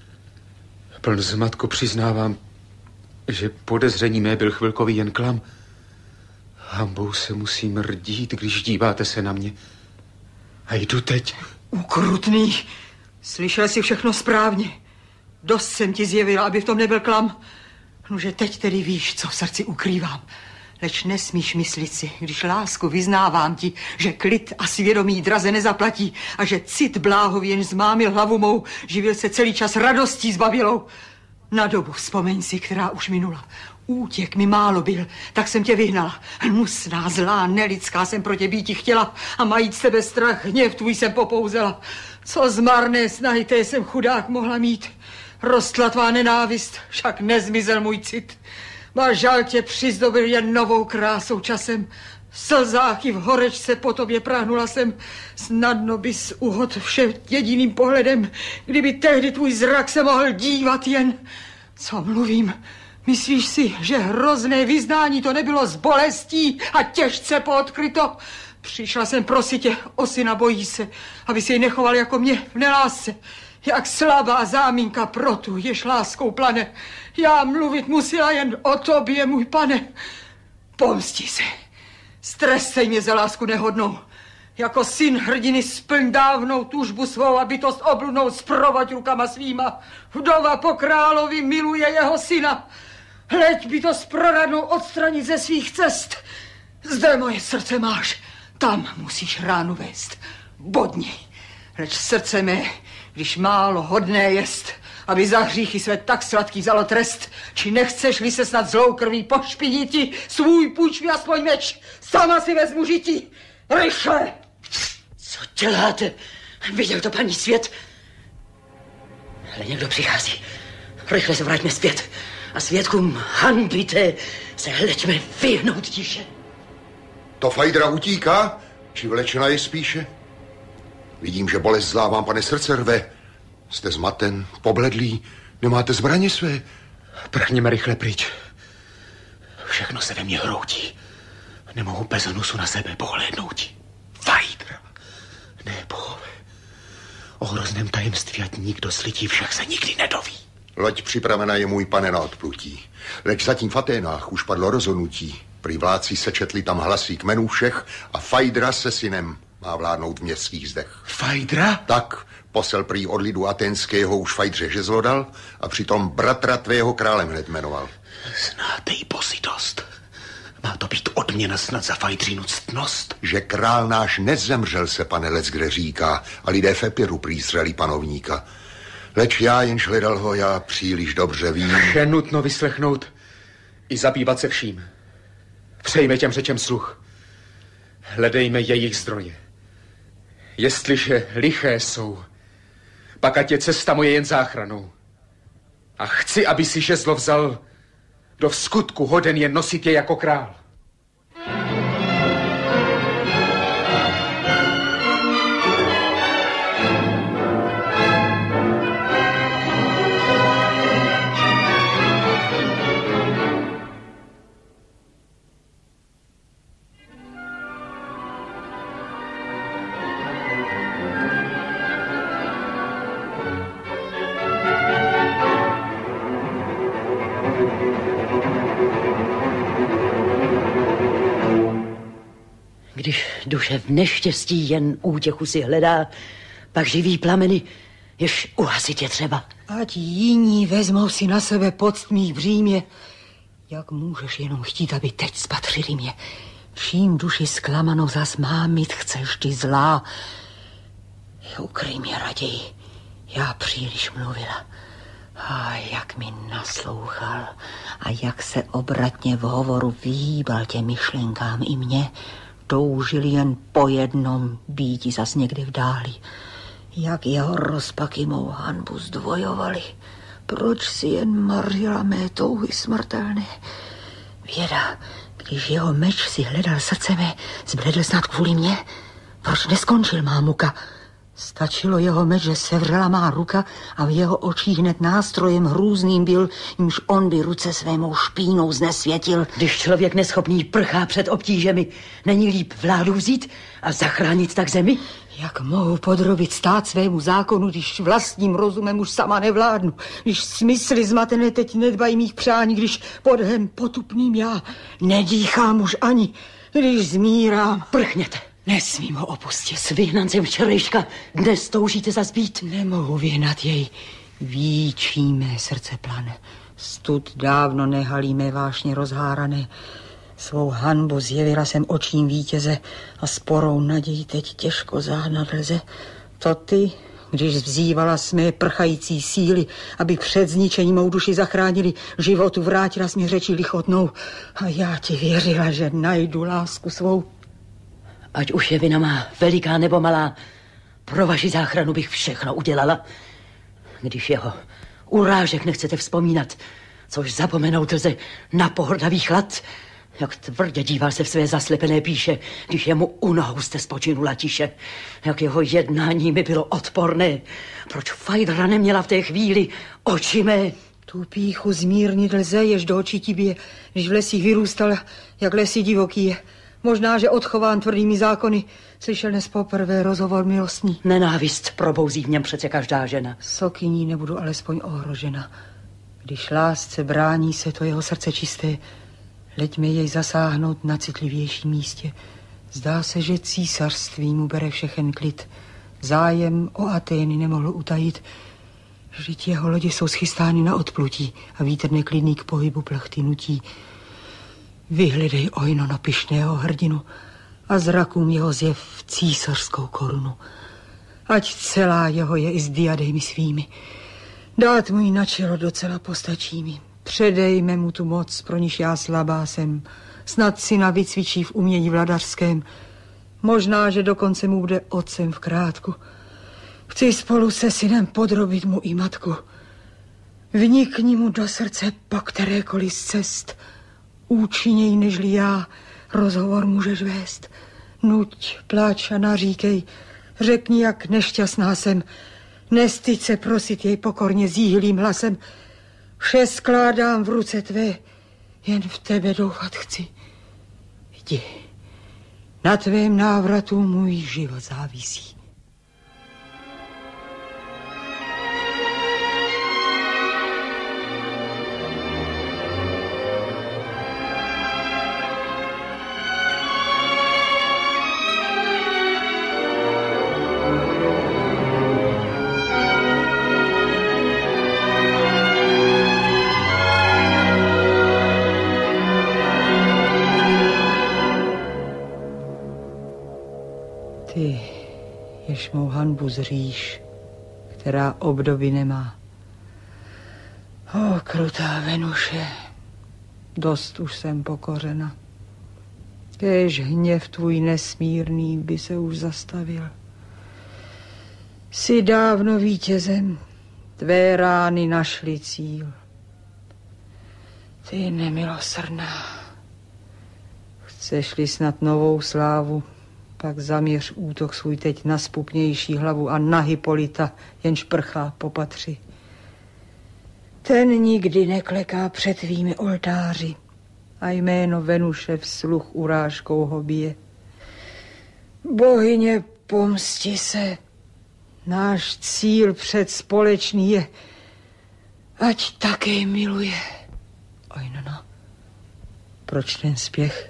Pln zmatku přiznávám, že podezření mé byl chvilkový jen klam. Hambou se musím rdít, když díváte se na mě. A jdu teď. Ukrutný. Slyšel jsi všechno správně. Dost jsem ti zjevila, aby v tom nebyl klam. Nože teď tedy víš, co v srdci ukrývám. Leč nesmíš myslit si, když lásku vyznávám ti, že klid a svědomí draze nezaplatí a že cit bláhový jen zmámil hlavu mou, živil se celý čas radostí zbavilou. Na dobu vzpomeň si, která už minula. Útěk mi málo byl, tak jsem tě vyhnala. Hnusná, zlá, nelidská jsem pro tě býti chtěla a majíc tebe strach, hněv tvůj jsem popouzela. Co z marné snahy té jsem chudák mohla mít. Rostla tvá nenávist, však nezmizel můj cit. Má žal tě přizdobil jen novou krásou časem. V slzách i v horečce po tobě prahnula jsem. Snadno bys uhod vše jediným pohledem, kdyby tehdy tvůj zrak se mohl dívat jen. Co mluvím? Myslíš si, že hrozné vyznání to nebylo z bolestí a těžce poodkryto? Přišla jsem prosit tě, o syna, bojí se, aby si jej nechoval jako mě v nelásce. Jak slabá zámínka pro tu, jež láskou plane. Já mluvit musela jen o tobě, můj pane. Pomstí se. Strestej mě za lásku nehodnou. Jako syn hrdiny splň dávnou tužbu svou a bytost obludnou zprovaď rukama svýma. Vdova po královi miluje jeho syna. Hleď bytost proradnou odstranit ze svých cest. Zde moje srdce máš. Tam musíš ránu vést. Bodni. Leč srdce mé, když málo hodné jest, aby za hříchy své tak sladký vzalo trest, či nechceš-li se snad zlou krví pošpiniti, svůj půjč mi aspoň meč, sama si vezmu žití. Rychle! Co děláte? Viděl to paní svět? Ale někdo přichází. Rychle se vraťme zpět. A svědkům hanbité se hleďme vyhnout tiše. To Fajdra utíká? Či vlečena je spíše? Vidím, že bolest zlá vám, pane, srdce rve. Jste zmaten, pobledlý, nemáte zbraně své. Prchněme rychle pryč. Všechno se ve mně hroutí. Nemohu bez nosu na sebe pohlédnout. Fajdra. Ne, bohové. O hrozném tajemství, ať nikdo z lidí však se nikdy nedoví. Loď připravena je, můj pane, na odplutí. Leč zatím v Aténách už padlo rozhodnutí. Prý vládci se četli tam hlasy kmenů všech a Fajdra se synem má vládnout v městských zdech. Fajdra? Tak, posel prý od lidu aténského už Fajdře žezlo dal a přitom bratra tvého králem hned jmenoval. Znáte jí positost. Má to být odměna snad za Fajdřinu ctnost? Že král náš nezemřel se, pane, lec kde říká, a lidé v Epiru prý zřeli panovníka. Leč já, jenž hledal ho, já příliš dobře vím. Je nutno vyslechnout i zabývat se vším. Přejme těm řečem sluch. Hledejme jejich zdroje. Jestliže liché jsou, pak ať je cesta moje jen záchranou. A chci, aby si žezlo vzal, kdo v skutku hoden je nosit je jako král. Když duše v neštěstí jen útěchu si hledá, pak živí plameny jež uhasit je třeba. Ať jiní vezmou si na sebe poct mých břímě. Jak můžeš jenom chtít, aby teď spatřili mě? Čím duši zklamanou zas mámit chceš ty zlá? Ukryj mě raději. Já příliš mluvila. A jak mi naslouchal a jak se obratně v hovoru vyhýbal těm myšlenkám i mě. Toužili jen po jednom býti zas někde v dáli. Jak jeho rozpaky mou hanbu zdvojovali. Proč si jen mařila mé touhy smrtelné? Věda, když jeho meč si hledal srdce mé, zbledl snad kvůli mě. Proč neskončil má muka? Stačilo jeho meč, že sevřela má ruka a v jeho očích hned nástrojem hrůzným byl, jimž on by ruce svémou špínou znesvětil. Když člověk neschopný prchá před obtížemi, není líp vládu vzít a zachránit tak zemi? Jak mohu podrobit stát svému zákonu, když vlastním rozumem už sama nevládnu, když smysly zmatené teď nedbají mých přání, když podhem potupným já nedýchám už ani, když zmírám. Prchněte. Nesmím ho opustit. S vyhnancem včerejška dnes toužíte zas být? Nemohu vyhnat jej. Víčí mé srdce plane. Stud dávno nehalí mé vášně rozhárané. Svou hanbu zjevila jsem očím vítěze a sporou naději teď těžko zahnat lze. To ty, když vzývala mé prchající síly, aby před zničením mou duši zachránili, životu vrátila smě řeči lichotnou. A já ti věřila, že najdu lásku svou. Ať už je vina má veliká nebo malá, pro vaši záchranu bych všechno udělala. Když jeho urážek nechcete vzpomínat, což zapomenout lze na pohrdavý chlad, jak tvrdě díval se v své zaslepené píše, když jemu u nohou jste spočinula tiše. Jak jeho jednání mi bylo odporné. Proč Fajdra neměla v té chvíli oči mé? Tu píchu zmírnit lze, jež do očí ti bije, když v lesích vyrůstal, jak lesy divoký je. Možná, že odchován tvrdými zákony, slyšel dnes poprvé rozhovor milostný. Nenávist probouzí v něm přece každá žena. Sokyní nebudu alespoň ohrožena. Když lásce brání se to jeho srdce čisté, leďme jej zasáhnout na citlivějším místě. Zdá se, že císařství mu bere všechen klid. Zájem o Atény nemohl utajit. Vždyť jeho lodě jsou schystány na odplutí a vítr neklidný k pohybu plachty nutí. Vyhledej ojnono pyšného hrdinu a zrakům jeho zjev v císařskou korunu. Ať celá jeho je i s diadémy svými. Dát mu ji na čelo docela postačí mi. Předejme mu tu moc, pro níž já slabá jsem. Snad syna vycvičí v umění vladařském. Možná, že dokonce mu bude otcem v krátku. Chci spolu se synem podrobit mu i matku. Vnikni mu do srdce po kterékoliv z cest. Účinněji nežli já rozhovor můžeš vést. Nuť, pláč a naříkej. Řekni, jak nešťastná jsem. Nestyď se prosit jej pokorně zíhlým hlasem. Vše skládám v ruce tvé, jen v tebe doufat chci. Jdi, na tvém návratu můj život závisí. Ty, jež mou hanbu zříš, která obdoby nemá. O, krutá Venuše, dost už jsem pokořena. Kéž hněv tvůj nesmírný by se už zastavil. Jsi dávno vítězem, tvé rány našly cíl. Ty nemilosrdná, chceš-li snad novou slávu, pak zaměř útok svůj teď na spupnější hlavu a na Hippolyta, jenž prchá po patři. Ten nikdy nekleká před tvými oltáři a jméno Venuše v sluch urážkou ho bije. Bohyně, pomsti se, náš cíl před společný je, ať také miluje. Oj, no, no, proč ten spěch?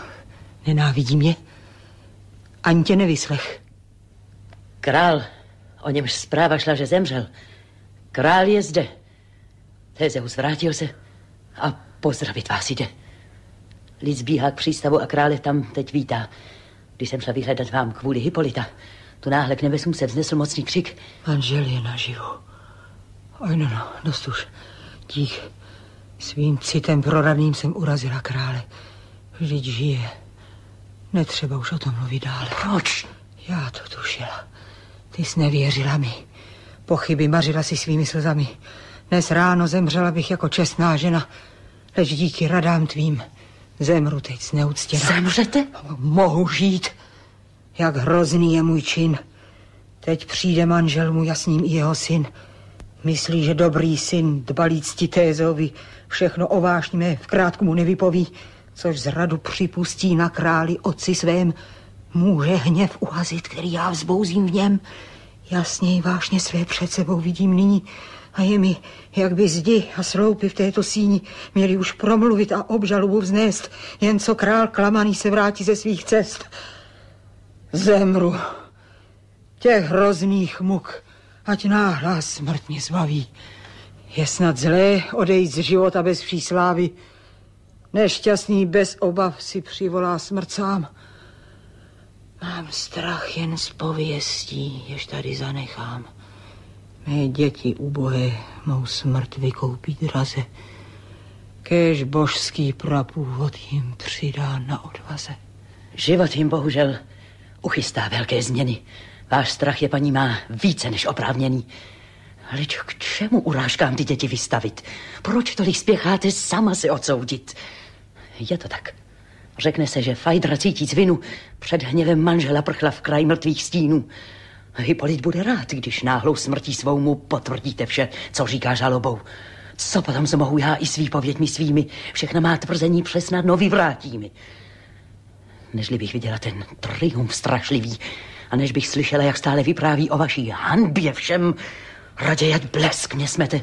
Nenávidí mě, ani tě nevyslech. Král O němž zpráva šla, že zemřel. Král je zde. Tézeus vrátil se a pozdravit vás jde. Lid zbíhá k přístavu a krále tam teď vítá. Když jsem šla vyhledat vám kvůli Hippolyta, tu náhle k nebesům se vznesl mocný křik. Manžel je naživu. Oj, no, no, dost už. Dík. Svým citem proradným jsem urazila krále. Vždyť žije. Netřeba už o tom mluvit dále. Proč? Já to tušila. Ty jsi nevěřila mi. Pochyby mařila si svými slzami. Dnes ráno zemřela bych jako čestná žena. Leč díky radám tvým zemru teď zneuctěna. Zemřete? Mohu žít. Jak hrozný je můj čin. Teď přijde manžel můj a s ním i jeho syn. Myslí, že dobrý syn, dbalý cti Tézovi, všechno o vášně v krátku mu nevypoví, což zradu připustí na králi otci svém. Může hněv uhazit, který já vzbouzím v něm. Jasněji vášně své před sebou vidím nyní a je mi, jak by zdi a sloupy v této síni měli už promluvit a obžalobu vznést, jen co král klamaný se vrátí ze svých cest. Zemru. Těch hrozných muk, ať náhlá smrt mě zbaví. Je snad zlé odejít z života bez vší slávy. Nešťastný bez obav si přivolá smrt sám. Mám strach jen z pověstí, jež tady zanechám. Mé děti ubohé mou smrt vykoupí draze. Kéž božský prapůvod jim přidá na odvaze. Život jim bohužel uchystá velké změny. Váš strach je, paní má, více než oprávněný. Ale k čemu urážkám ty děti vystavit? Proč tolik spěcháte sama se odsoudit? Je to tak. Řekne se, že Fajdra cítíc vinu před hněvem manžela prchla v kraj mrtvých stínů. Hippolyt bude rád, když náhlou smrtí svou mu potvrdíte vše, co říká žalobou. Co potom zmohu já i s výpověďmi svými, všechna má tvrzení přesnadno vyvrátí mi. Nežli bych viděla ten triumf strašlivý a než bych slyšela, jak stále vypráví o vaší hanbě všem, raději ať blesk mě smete.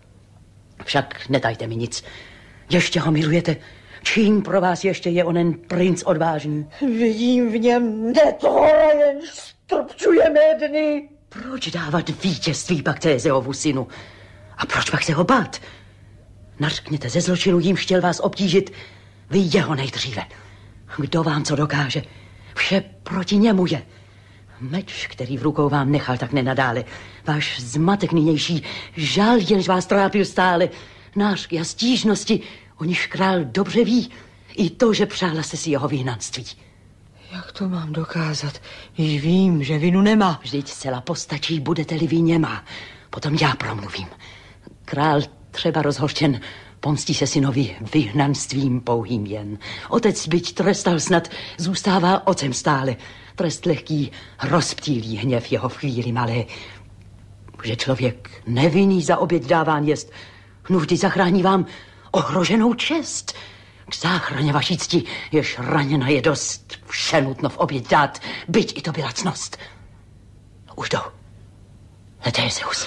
Však netajte mi nic. Ještě ho milujete. Čím pro vás ještě je onen princ odvážný? Vidím v něm netvora, jen strpčuje mé dny. Proč dávat vítězství pak Tézeovu synu? A proč pak se ho bát? Nařkněte ze zločinu, jím chtěl vás obtížit. Vy jeho nejdříve. Kdo vám co dokáže? Vše proti němu je. Meč, který v rukou vám nechal tak nenadále. Váš zmatek nynější, žal, jenž vás trápil stále. Nářky a stížnosti, o nich král dobře ví. I to, že přála se si jeho vyhnanství. Jak to mám dokázat, když vím, že vinu nemá? Vždyť zcela postačí, budete-li vy němá. Potom já promluvím. Král třeba rozhořčen pomstí se synovi vyhnanstvím pouhým jen. Otec, byť trestal snad, zůstává otcem stále. Trest lehký rozptýlí hněv jeho v chvíli malé. Že člověk nevinný za oběť dáván jest, no vždy zachrání vám ohroženou čest. K záchraně vaší cti, jež raněna je dost, vše nutno v oběť dát, byť i to byla ctnost. Už jdou. Tézeus.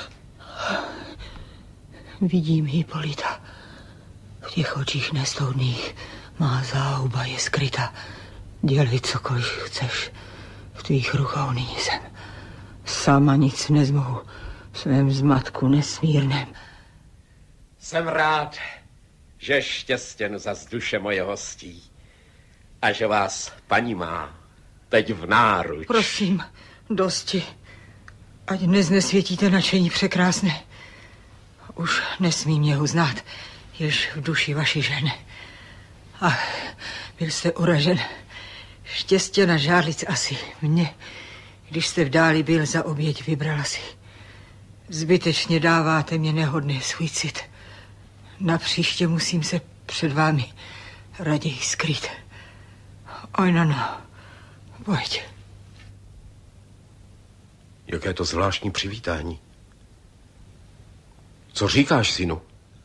Vidím Hippolyta. V těch očích nestoudných má záhuba je skryta. Dělej cokoliv chceš. V tvých rukou nyní jsem. Sama nic nezmohu. V svém zmatku nesmírném. Jsem rád, že štěstěn za duše moje hostí a že vás, paní má, teď v náruč. Prosím, dosti. Ať neznesvětíte nadšení překrásné. Už nesmí mě uznat, jež v duši vaší ženy. A byl jste uražen. Štěstě na žádlic asi mě, když jste v dáli byl za oběť, vybrala si. Zbytečně dáváte mě nehodné svůj cit. Na příště musím se před vámi raději skrýt. Oj, no, no, pojď. Jaké to zvláštní přivítání. Co říkáš, synu?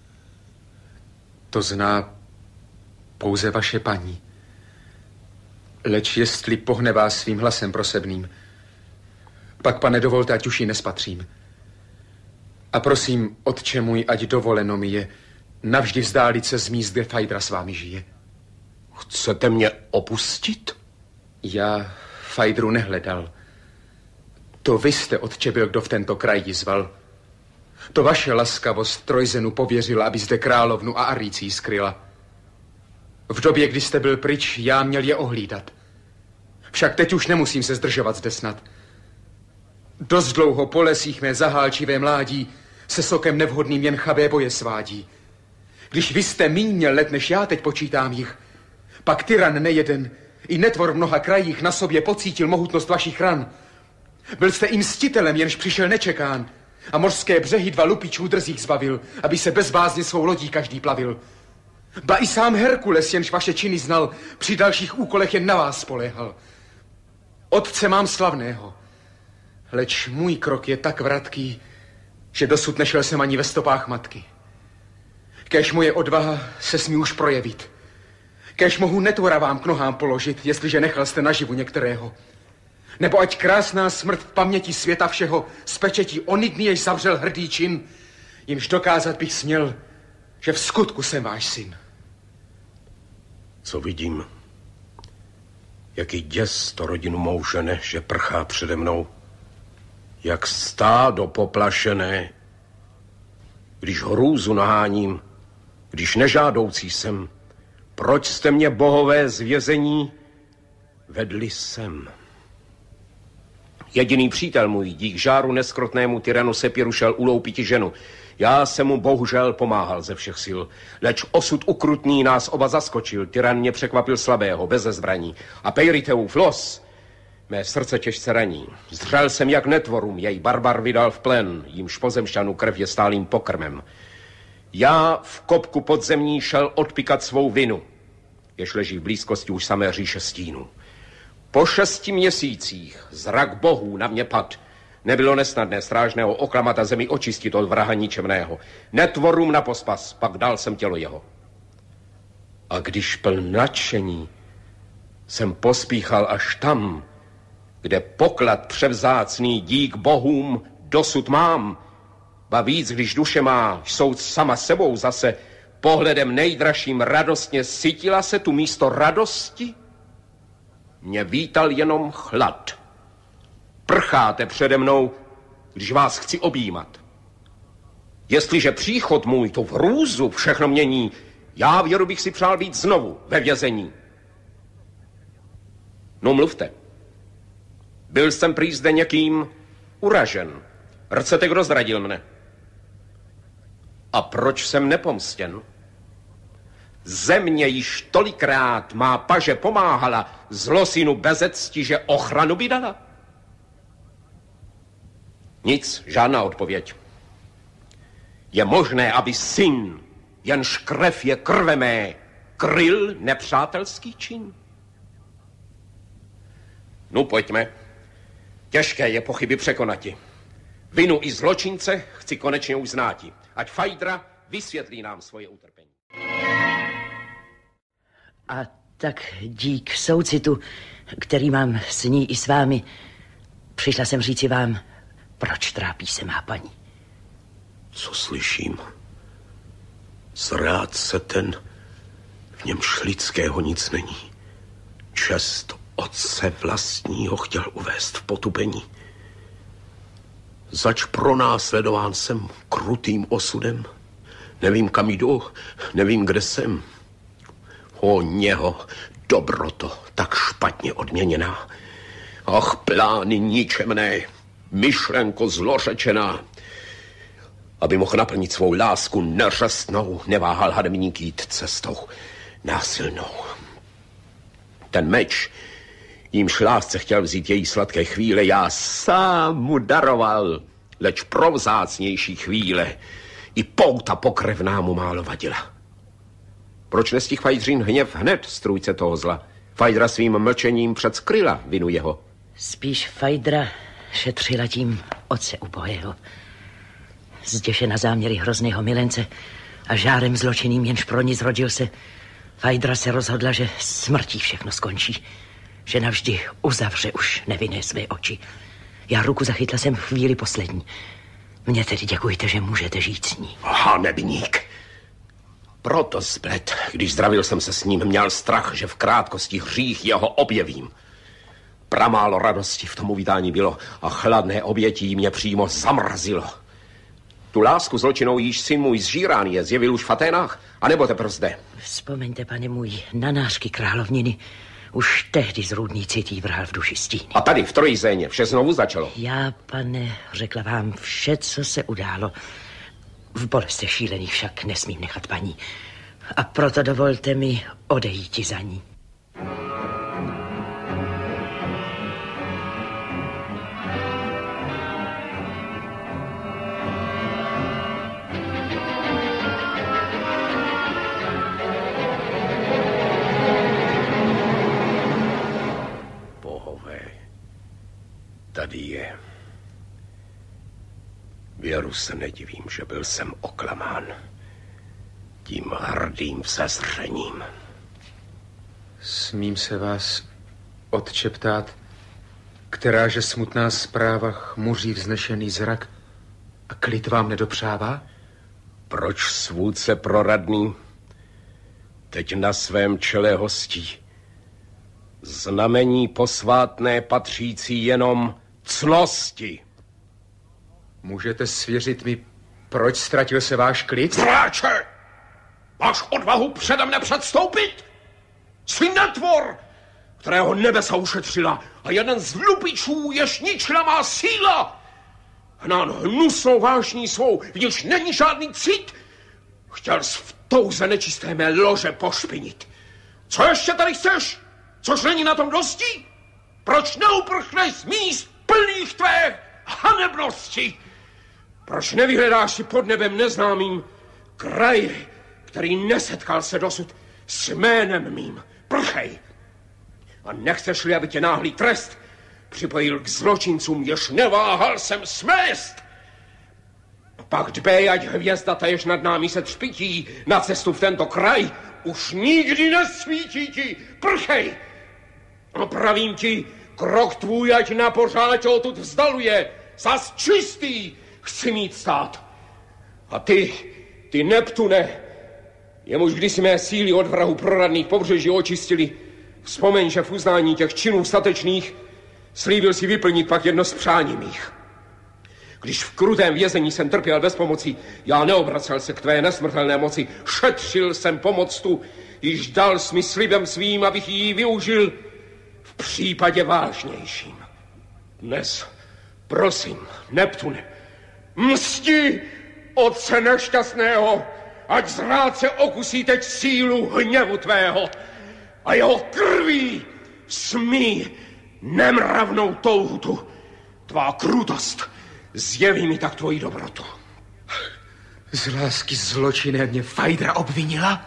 To zná pouze vaše paní. Leč jestli pohne vás svým hlasem prosebným, pak, pane, dovolte, ať už ji nespatřím. A prosím, otče můj, ať dovoleno mi je navždy vzdálit se z míst, kde Fajdra s vámi žije. Chcete mě opustit? Já Fajdru nehledal. To vy jste odčebil, kdo v tento kraj zval. To vaše laskavost Trojzenu pověřila, aby zde královnu a Aricí skryla. V době, kdy jste byl pryč, já měl je ohlídat. Však teď už nemusím se zdržovat zde snad. Dost dlouho po lesích mé zahálčivé mládí se sokem nevhodným jen chabé boje svádí. Když vy jste míň měl let, než já teď počítám jich, pak tyran nejeden i netvor v mnoha krajích na sobě pocítil mohutnost vašich ran. Byl jste i mstitelem, jenž přišel nečekán a mořské břehy dva lupičů drzích zbavil, aby se bezvázně svou lodí každý plavil. Ba i sám Herkules, jenž vaše činy znal, při dalších úkolech jen na vás spoléhal. Otce mám slavného, leč můj krok je tak vratký, že dosud nešel jsem ani ve stopách matky. Kéž moje odvaha se smí už projevit. Kéž mohu netvora vám k nohám položit, jestliže nechal jste naživu některého. Nebo ať krásná smrt v paměti světa všeho z pečetí onydný, jež zavřel hrdý čin, jimž dokázat bych směl, že v skutku jsem váš syn. Co vidím? Jaký děs to rodinu mou žene, že prchá přede mnou. Jak stádo poplašené. Když hrůzu naháním, když nežádoucí jsem, proč jste mě, bohové, z vězení vedli sem? Jediný přítel můj, dík žáru neskrotnému tyranu Sepiru šel uloupiti ženu. Já jsem mu bohužel pomáhal ze všech sil, leč osud ukrutný nás oba zaskočil. Tyran mě překvapil slabého, beze zbraní. A Peiriteův los mé srdce těžce raní. Zřel jsem jak netvorům, jej barbar vydal v plen, jímž pozemšťanů krev je stálým pokrmem. Já v kopku podzemní šel odpikat svou vinu, jež leží v blízkosti už samé říše stínu. Po šesti měsících zrak bohů na mě pad. Nebylo nesnadné strážného oklamat a zemi očistit od vraha ničemného. Netvorům na pospas, pak dal jsem tělo jeho. A když pln nadšení jsem pospíchal až tam, kde poklad převzácný dík bohům dosud mám, ba víc, když duše má, jsou sama sebou zase, pohledem nejdražším radostně sytila se tu místo radosti, mě vítal jenom chlad. Prcháte přede mnou, když vás chci objímat. Jestliže příchod můj tu v hrůzu všechno mění, já věru bych si přál být znovu ve vězení. No mluvte. Byl jsem prý zde někým uražen. Rcete, kdo zradil mne? A proč jsem nepomstěn? Země již tolikrát má paže pomáhala, zlosinu bezecti, že ochranu by dala. Nic, žádná odpověď. Je možné, aby syn, jenž krev je krve mé, kryl nepřátelský čin? No, pojďme. Těžké je pochyby překonati. Vinu i zločince chci konečně uznáti. Ať Fajdra vysvětlí nám svoje utrpení. A tak dík soucitu, který mám s ní i s vámi, přišla jsem říci vám, proč trápí se má paní. Co slyším? Zrád se ten, v němž lidského nic není. Čest otce vlastního chtěl uvést v potupení. Zač pronásledován jsem krutým osudem. Nevím, kam jdu, nevím, kde jsem. O něho dobroto tak špatně odměněná. Ach, plány ničemné, myšlenko zlořečená. Aby mohl naplnit svou lásku neřestnou, neváhal hademník jít cestou násilnou. Ten meč, jímž lásce chtěl vzít její sladké chvíle, já sám mu daroval, leč pro vzácnější chvíle i pouta pokrevná mu málo vadila. Proč nestihl Fajdřin hněv hned strůjce toho zla? Fajdra svým mlčením předskryla vinu jeho. Spíš Fajdra šetřila tím otce ubohého. Zděšena záměry hrozného milence a žárem zločinným, jenž pro ní zrodil se, Fajdra se rozhodla, že smrtí všechno skončí. Že navždy uzavře už nevinné své oči. Já ruku zachytla jsem v chvíli poslední. Mně tedy děkujte, že můžete žít s ní. Hanebník. Proto splet, když zdravil jsem se s ním, měl strach, že v krátkosti hřích jeho objevím. Pramálo radosti v tom uvítání bylo a chladné obětí mě přímo zamrazilo. Tu lásku zločinou již syn můj z Žíránie zjevil už v Aténách, anebo teprve zde? Vzpomeňte, pane můj, na nářky královniny. Už tehdy zrůdníci tý vrhal v duši stíny. A tady v Trojizéně vše znovu začalo. Já, pane, řekla vám vše, co se událo. V bolestech šílených však nesmím nechat paní. A proto dovolte mi odejít za ní. Tady je. Věru se nedivím, že byl jsem oklamán tím hrdým vzezřením. Smím se vás, otče, ptát, kteráže smutná zpráva chmuří vznešený zrak a klid vám nedopřává? Proč svůdce proradný teď na svém čele hostí znamení posvátné patřící jenom cnosti? Můžete svěřit mi, proč ztratil se váš klid? Zráče! Máš odvahu přede mne předstoupit? Jsi netvor, kterého nebesa ušetřila a jeden z lupičů, jež ničila má síla. Hnán hnusnou vášní svou, v níž není žádný cit. Chtěl jsi v touze nečisté mé lože pošpinit. Co ještě tady chceš? Což není na tom dosti? Proč neuprchneš z míst plných tvé hanebnosti? Proč nevyhledáš si pod nebem neznámým kraj, který nesetkal se dosud s jménem mým? Prchej! A nechceš-li, aby tě náhlý trest připojil k zločincům, jež neváhal jsem smést? Pak dbej, ať hvězda ta, jež nad námi se třpití na cestu v tento kraj, už nikdy nesvítí ti. Prchej! A pravím ti, krok tvůj, ať na pořád odtud vzdaluje. Zas čistý chci mít stát. A ty, ty Neptune, jemuž kdysi mé síly od vrahu proradných pobřeží očistili, vzpomeň, že v uznání těch činů statečných slíbil si vyplnit pak jedno z přání mých. Když v krutém vězení jsem trpěl bez pomoci, já neobracel se k tvé nesmrtelné moci, šetřil jsem pomoc tu, již dal jsi mi slibem svým, abych ji využil v případě vážnějším. Dnes, prosím, Neptune, msti otce nešťastného, ať zrádce okusí teď sílu hněvu tvého a jeho krví smí nemravnou touhu tu. Tvá krutost zjeví mi tak tvoji dobrotu. Z lásky zločinné mě Fajdra obvinila?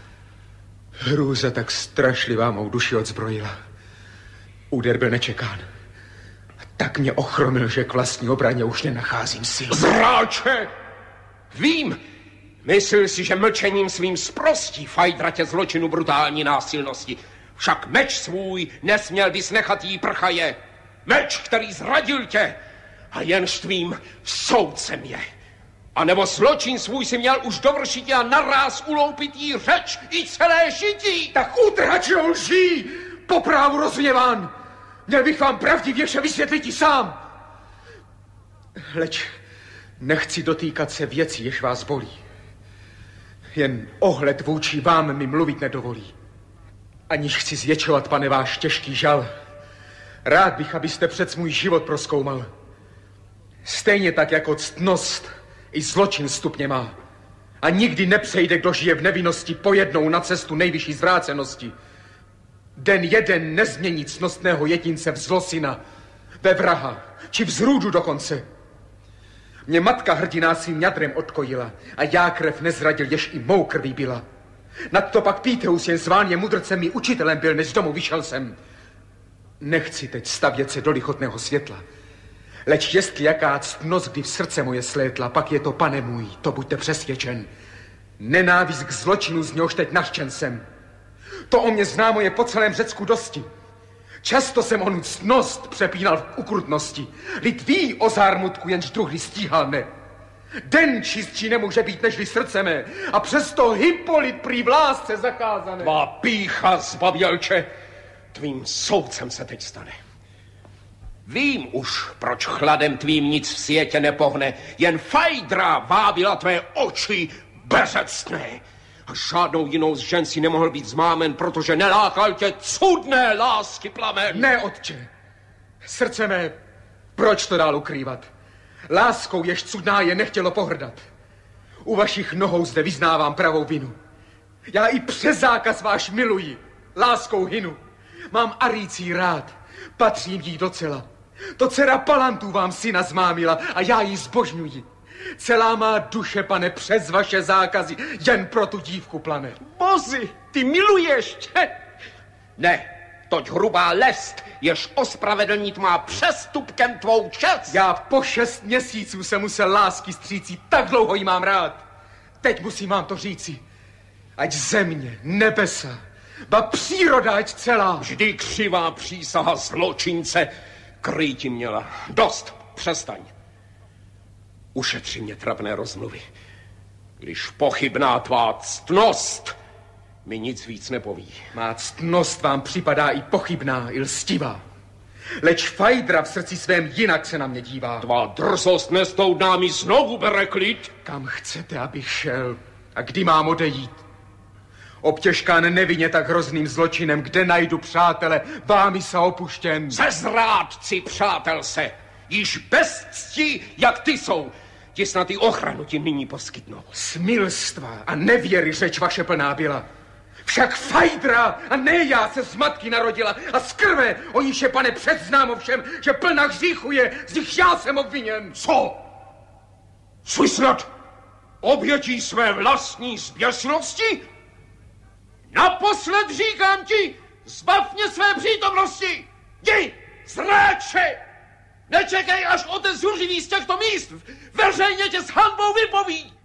Hrůza tak strašlivá mou duši odzbrojila. Úder byl nečekán. Tak mě ochromil, že k vlastní obraně už nenacházím sil. Zráče! Vím! Myslil si, že mlčením svým sprostí Fajdra tě zločinu brutální násilnosti. Však meč svůj nesměl bys nechat jí prchaje. Meč, který zradil tě a jenž tvým soudcem je. A nebo zločin svůj si měl už dovršit a naráz uloupit jí řeč i celé žití. Tak utračil lží, po právu rozhněván. Měl bych vám pravdivě vše vysvětlit i sám. Leč nechci dotýkat se věcí, jež vás bolí. Jen ohled vůči vám mi mluvit nedovolí. Aniž chci zvětšovat, pane, váš těžký žal. Rád bych, abyste před můj život prozkoumal. Stejně tak jako ctnost i zločin stupně má. A nikdy nepřejde, kdo žije v nevinnosti, pojednou na cestu nejvyšší zvrácenosti. Den jeden nezmění ctnostného jedince v zlosyna, ve vraha, či v zrůdu dokonce. Mě matka hrdiná svým ňadrem odkojila a já krev nezradil, jež i mou krví byla. Nadto pak Píteus jen zván je mudrcem i učitelem byl, než z domu vyšel jsem. Nechci teď stavět se do lichotného světla. Leč jestli jaká ctnost, kdy v srdce moje slétla, pak je to, pane můj, to buďte přesvědčen. Nenávist k zločinu, z něhož teď nařčen jsem. To o mě známo je po celém Řecku dosti. Často jsem onu ctnost přepínal v ukrutnosti. Lid ví o zármutku, jenž druhý stíhal mne. Den čistší nemůže být, nežli srdce mé. A přesto Hippolyt prý v lásce zakázané. Tvá pýcha, zbabělče, tvým soudcem se teď stane. Vím už, proč chladem tvým nic v světě nepohne. Jen Fajdra vábila tvé oči bezectné. A žádnou jinou z žen si nemohl být zmámen, protože nelákal tě cudné lásky plamen. Ne, otče. Srdce mé, proč to dál ukrývat? Láskou, jež cudná je, nechtělo pohrdat. U vašich nohou zde vyznávám pravou vinu. Já i přes zákaz váš miluji. Láskou hynu. Mám Arící rád. Patřím jí docela. To dcera Palantů vám syna zmámila a já ji zbožňuji. Celá má duše, pane, přes vaše zákazy jen pro tu dívku plane. Bozi, ty miluješ, če? Ne, toť hrubá lest, jež ospravedlnit má přestupkem tvou čest. Já po šest měsíců se musel lásky střící, tak dlouho jí mám rád. Teď musím vám to říci. Ať země, nebesa, ba příroda, ať celá. Vždy křivá přísaha zločince krýti měla. Dost, přestaň. Ušetři mě trapné rozmluvy, když pochybná tvá ctnost mi nic víc nepoví. Má ctnost vám připadá i pochybná, i lstivá. Leč Fajdra v srdci svém jinak se na mě dívá. Tvá drzost nestoudná mi znovu bere klid. Kam chcete, abych šel? A kdy mám odejít? Obtěžkán nevinně tak hrozným zločinem, kde najdu přátele, vámi se opuštěn. Ze zrádci přátel se, již bez cti, jak ty jsou, ti snad i ochranu ti nyní poskytnou. Smilstva a nevěry řeč vaše plná byla. Však Fajdra a ne já se z matky narodila a z krve, o níž je, pane, předznám ovšem, že plná hříchu je, z nich já jsem obviněn. Co? Jsi snad obětí své vlastní zběsnosti? Naposled říkám ti, zbav mě své přítomnosti. Jdi, zráče! Nečekej, až otec zuřivý z těchto míst veřejně tě s hanbou vypoví.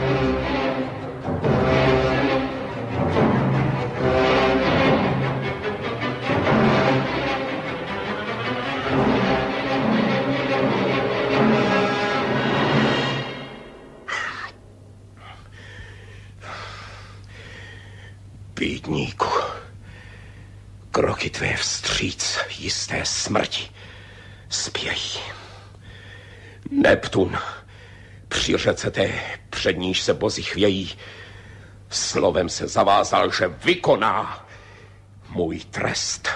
Bídníku, kroky tvé vstříc jisté smrti spějí. Neptun, při řece té, před níž se bozi chvějí, slovem se zavázal, že vykoná můj trest.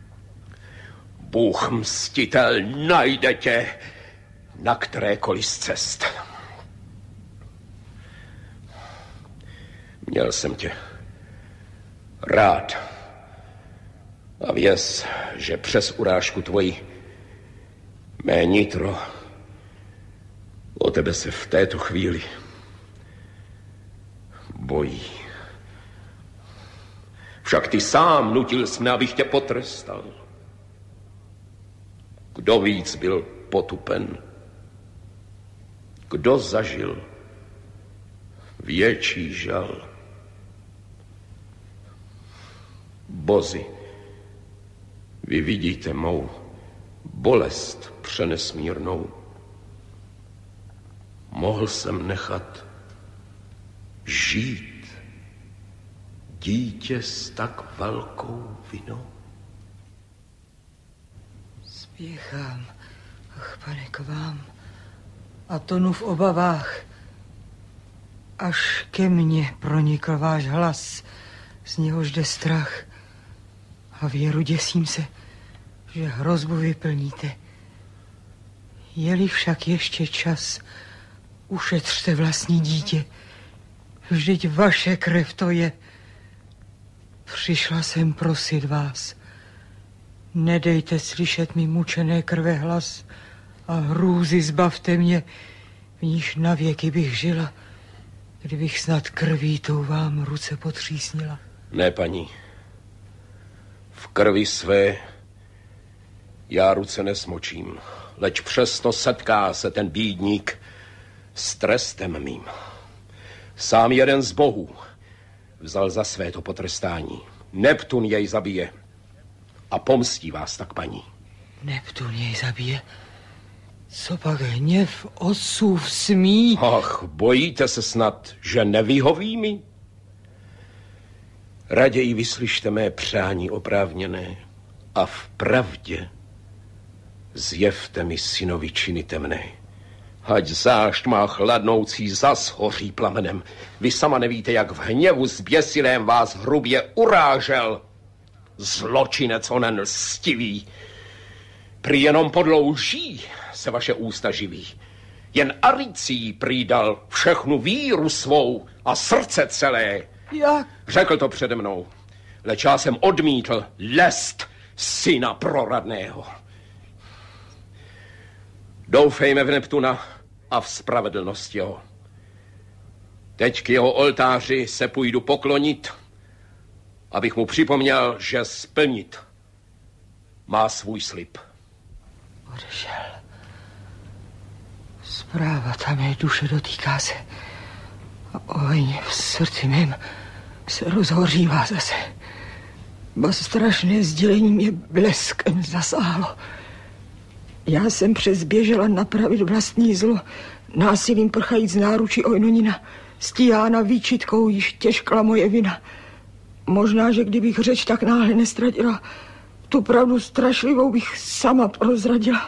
Bůh mstitel najde tě na kterékoliv z cest. Měl jsem tě rád a věz, že přes urážku tvoji mé nitro o tebe se v této chvíli bojí. Však ty sám nutil jsi mě, abych tě potrestal. Kdo víc byl potupen? Kdo zažil větší žal? Bozi, vy vidíte mou bolest přenesmírnou. Mohl jsem nechat žít dítě s tak velkou vinou? Spěchám, ach, pane, k vám a tonu v obavách. Až ke mně pronikl váš hlas, z něhož jde strach. A věru děsím se, že hrozbu vyplníte. Je-li však ještě čas, ušetřte vlastní dítě. Vždyť vaše krev to je. Přišla jsem prosit vás. Nedejte slyšet mi mučené krve hlas a hrůzy zbavte mě, v níž navěky bych žila, kdybych snad krví tou vám ruce potřísnila. Ne, paní. V krvi své já ruce nesmočím, leč přesto setká se ten bídník s trestem mým. Sám jeden z bohů vzal za své to potrestání. Neptun jej zabije a pomstí vás tak, paní. Neptun jej zabije? Co pak hněv osův smí? Ach, bojíte se snad, že nevyhoví mi? Raději vyslyšte mé přání oprávněné a v pravdě Zjevte mi, synovi, činy temné. Ať zášť má chladnoucí zas hoří plamenem. Vy sama nevíte, jak v hněvu zběsilém vás hrubě urážel. Zločinec onen lstivý. Prý jenom podlou lží se vaše ústa živí. Jen Aricí přidal všechnu víru svou a srdce celé. Jak? Řekl to přede mnou. Leč já jsem odmítl lest syna proradného. Doufejme v Neptuna a v spravedlnost jeho. Teď k jeho oltáři se půjdu poklonit, abych mu připomněl, že splnit má svůj slib. Odešel. Zpráva ta mé duše dotýká se. A oheň v srdci mém se rozhořívá zase. Ba strašné sdělení mě bleskem zasáhlo. Já jsem přezběžela napravit vlastní zlo, násilím prchajíc z náručí Oinonina, stíhána výčitkou již těžkla moje vina. Možná, že kdybych řeč tak náhle nestratila, tu pravdu strašlivou bych sama prozradila.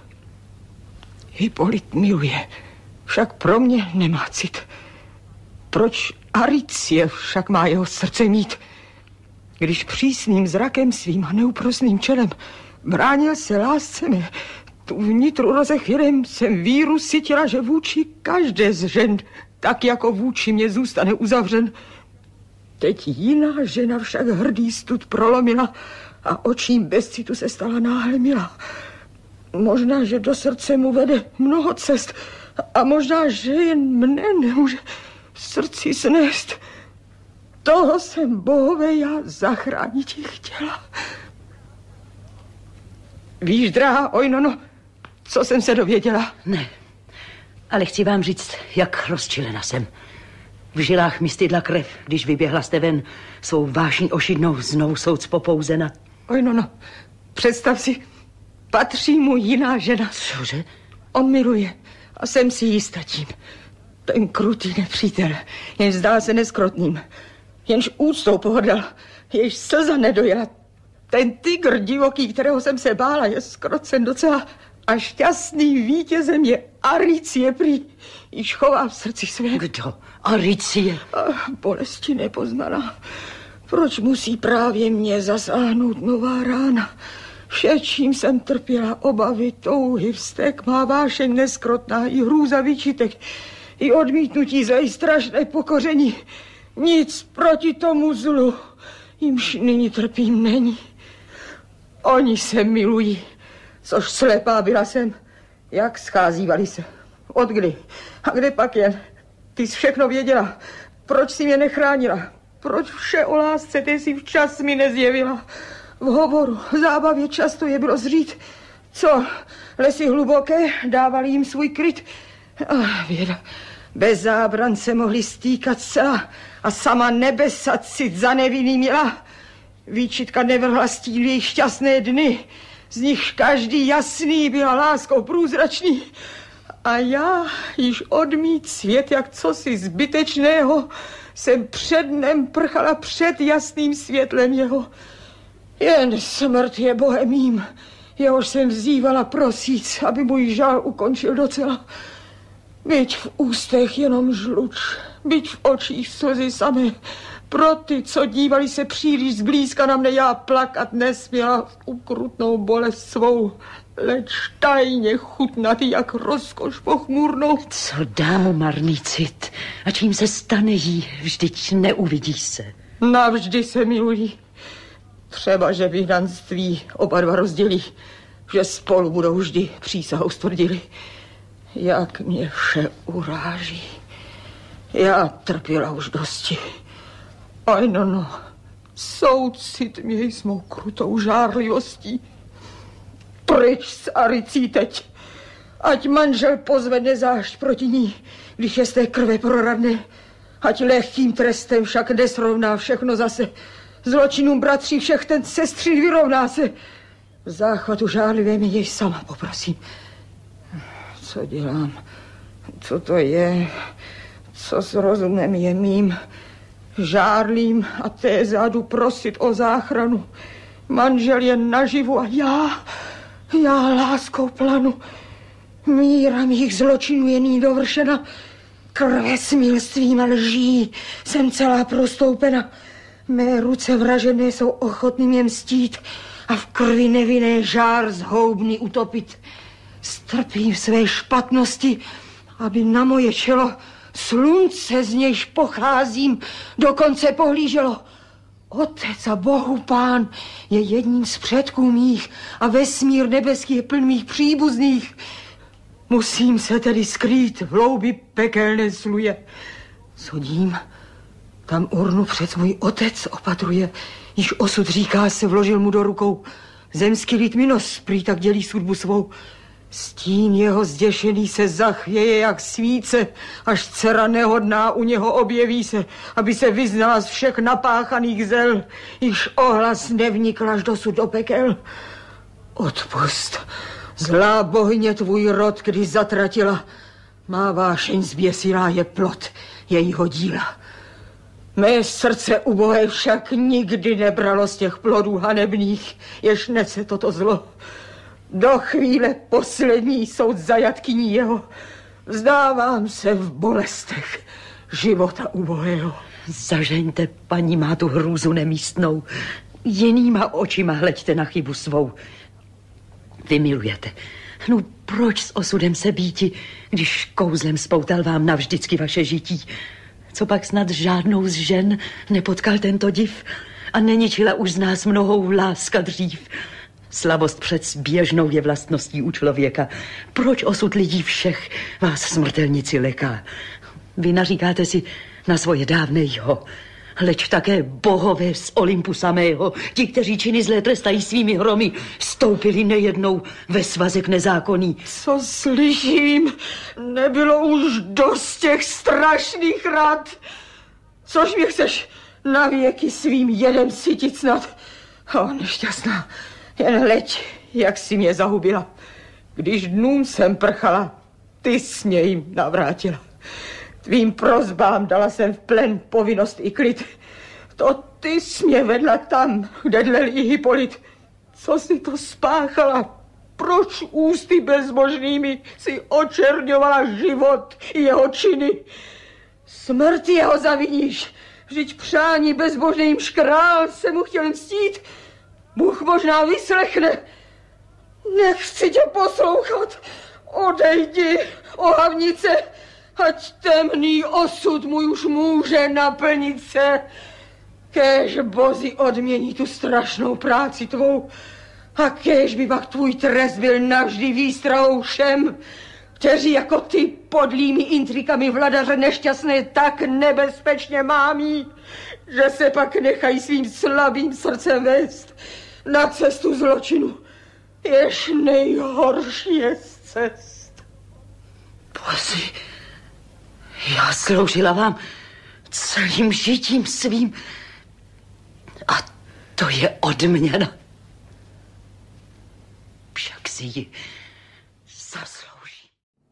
Hypolit miluje, však pro mě nemá cit. Proč Aricie však má jeho srdce mít? Když přísným zrakem svým a neúprosným čelem bránil se lásce mé, tu vnitru rozechvěrem jsem víru cítila, že vůči každé z žen, tak jako vůči mě zůstane uzavřen. Teď jiná žena však hrdý stud prolomila a očím bez citu se stala náhle milá. Možná, že do srdce mu vede mnoho cest a možná, že jen mne nemůže v srdci snést. Toho jsem, bohové, já zachránit chtěla. Víš, drahá Oinono, co jsem se dověděla? Ne, ale chci vám říct, jak rozčilena jsem. V žilách mi stydla krev, když vyběhla jste ven svou vášní ošidnou znovu souc popouzena. Oinono, představ si, patří mu jiná žena. Cože? On miluje a jsem si jistá tím. Ten krutý nepřítel, jenž zdál se neskrotným, jenž úctou pohrdal, jenž slza nedojela. Ten tygr divoký, kterého jsem se bála, je skrocen docela a šťastný vítězem je Aricie prý, již chová v srdci své. Kdo? Aricie? Ach, bolesti nepoznaná. Proč musí právě mě zasáhnout nová rána? Vše, čím jsem trpěla, obavy, touhy, vztek, má vášeň neskrotná, i hrůza výčitek, i odmítnutí za její strašné pokoření. Nic proti tomu zlu, jimž nyní trpím, není. Oni se milují, což slepá byla jsem. Jak scházívali se? Od kdy? A kde pak jen? Ty jsi všechno věděla. Proč jsi mě nechránila? Proč vše o lásce ty si včas mi nezjevila? V hovoru, zábavě často je bylo zřít. Co? Lesy hluboké dávali jim svůj kryt. Ach, věda, bez zábran se mohli stýkat zcela a sama nebesa cit za nevinný měla. Výčitka nevrhla stíl jejich šťastné dny, z nich každý jasný byla láskou průzračný. A já již odmít svět jak cosi zbytečného jsem před dnem prchala před jasným světlem jeho. Jen smrt je bohem mým, jehož jsem vzývala prosíc, aby můj žal ukončil docela. Byť v ústech jenom žluč, byť v očích slzy samé. Pro ty, co dívali se příliš zblízka na mne, já plakat nesměla v ukrutnou bolest svou, leč tajně chutnatý jak rozkoš pochmurnou. Co dá mu marný cit? A čím se stane jí? Vždyť neuvidí se. Navždy se milují. Třeba, že vyhnanství oba dva rozdělí, že spolu budou vždy přísahou stvrdili. Jak mě vše uráží. Já trpěla už dosti. Aj no, no, soucit měj s mou krutou žárlivostí. Pryč s Aricí teď. Ať manžel pozvedne zášť proti ní, když je z té krve proradne. Ať lehkým trestem však nesrovná všechno zase. Zločinům bratří všech ten sestři vyrovná se. V záchvatu žárlivém jej sama poprosím. Co dělám? Co to je? Co s rozumem je mým? Žárlím a té zádu prosit o záchranu. Manžel je naživu a já, Já láskou planu, míra mých zločinů je ní dovršena, krve smilstvím a lží jsem celá prostoupena. Mé ruce vražené jsou ochotný mě mstít a v krvi nevinné žár zhoubný utopit. Strpím své špatnosti, aby na moje čelo slunce, z nějž pocházím, dokonce pohlíželo. Otec a Bohu Pán je jedním z předků mých a vesmír nebeský je pln mých příbuzných. Musím se tedy skrýt v hloubi pekelné sluje. Sodím, tam urnu před můj otec opatruje, již osud říká se vložil mu do rukou. Zemský lid minos prý tak dělí sudbu svou. Stín jeho zděšený se zachvěje jak svíce, až dcera nehodná u něho objeví se, aby se vyznala z všech napáchaných zel, již ohlas nevnikl až dosud do pekel. Odpust, zlá bohyně, tvůj rod, když zatratila, má vášeň zběsilá je plod jejího díla. Mé srdce ubohé však nikdy nebralo z těch plodů hanebných, jež nese toto zlo. Do chvíle poslední soud zajatkyní jeho vzdávám se v bolestech života ubohého. Zažeňte, paní má tu hrůzu nemístnou. Jinýma očima hleďte na chybu svou. Vy milujete. No proč s osudem se býti, když kouzlem spoutal vám navždycky vaše žití? Co pak snad žádnou z žen nepotkal tento div a neničila už z nás mnohou láska dřív? Slabost přec běžnou je vlastností u člověka. Proč osud lidí všech vás smrtelnici leká? Vy naříkáte si na svoje dávnejho, leč také bohové z Olympu samého, ti, kteří činy zlé trestají svými hromy, stoupili nejednou ve svazek nezákonný. Co slyším, nebylo už dost těch strašných rad. Což mě chceš na věky svým jedem sytit snad? O, nešťastná, jen hleď, jak si mě zahubila. Když dnům jsem prchala, ty s nějím navrátila. Tvým prosbám dala jsem v plen povinnost i klid. To ty jsi mě vedla tam, kde dlel i Hypolit. Co jsi to spáchala? Proč ústy bezbožnými si očerňovala život i jeho činy? Smrt jeho zaviníš. Vždyť přání bezbožným škrál se mu chtěl mstít. Bůh možná vyslechne. Nechci tě poslouchat. Odejdi, ohavnice, ať temný osud můj už může naplnit se. Kéž bozi odmění tu strašnou práci tvou a kéž by pak tvůj trest byl navždy výstrahou všem, kteří jako ty podlými intrikami vladaře nešťastné tak nebezpečně mámí, že se pak nechají svým slabým srdcem vést na cestu zločinu, jež nejhorší je z cest. Bozi, já sloužila vám celým žitím svým a to je odměna. Však si ji zaslouží.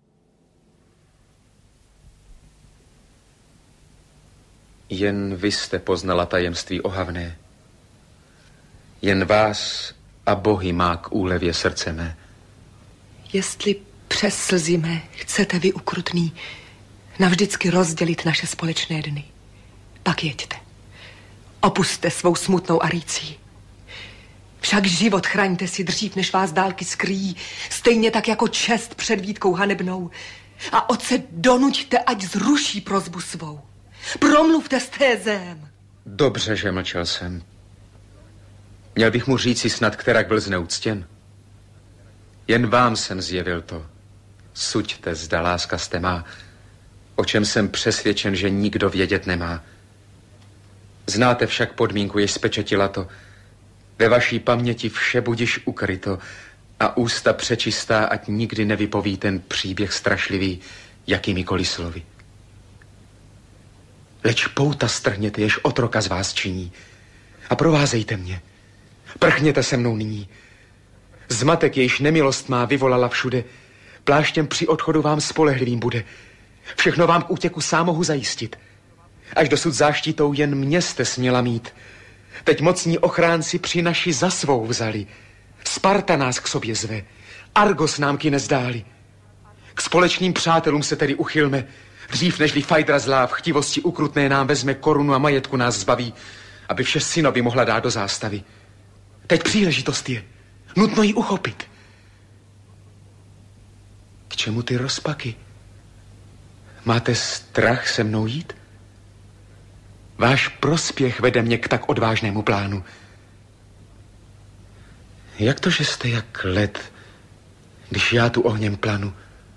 Jen vy jste poznala tajemství ohavné. Jen vás a bohy má k úlevě srdce mé. Jestli přes slzy mé chcete vy, ukrutný, navždycky rozdělit naše společné dny, pak jeďte. Opusťte svou smutnou Aricí. Však život chraňte si dřív, než vás dálky skrýjí, stejně tak jako čest před výtkou hanebnou. A otce donuďte, ať zruší prosbu svou. Promluvte s tézem. Dobře, že mlčel jsem. Měl bych mu říci snad, kterak byl zneuctěn. Jen vám jsem zjevil to. Suďte, zda láska jste má, o čem jsem přesvědčen, že nikdo vědět nemá. Znáte však podmínku, jež spečetila to. Ve vaší paměti vše budiš ukryto a ústa přečistá, ať nikdy nevypoví ten příběh strašlivý jakýmikoliv slovy. Leč pouta strhněte, jež otroka z vás činí a provázejte mě. Prchněte se mnou nyní. Zmatek, jejíž nemilost má vyvolala všude, pláštěm při odchodu vám spolehlivým bude. Všechno vám k útěku sám mohu zajistit. Až dosud záštitou jen mě jste směla mít. Teď mocní ochránci při naši za svou vzali. Sparta nás k sobě zve, Argos nám ky nezdáli. K společným přátelům se tedy uchylme, dřív nežli Fajdra zlá v chtivosti ukrutné nám vezme korunu a majetku nás zbaví, aby vše synovi mohla dát do zástavy. Teď příležitost je, nutno ji uchopit. K čemu ty rozpaky? Máte strach se mnou jít? Váš prospěch vede mě k tak odvážnému plánu. Jak to, že jste jak led, když já tu ohněm planu?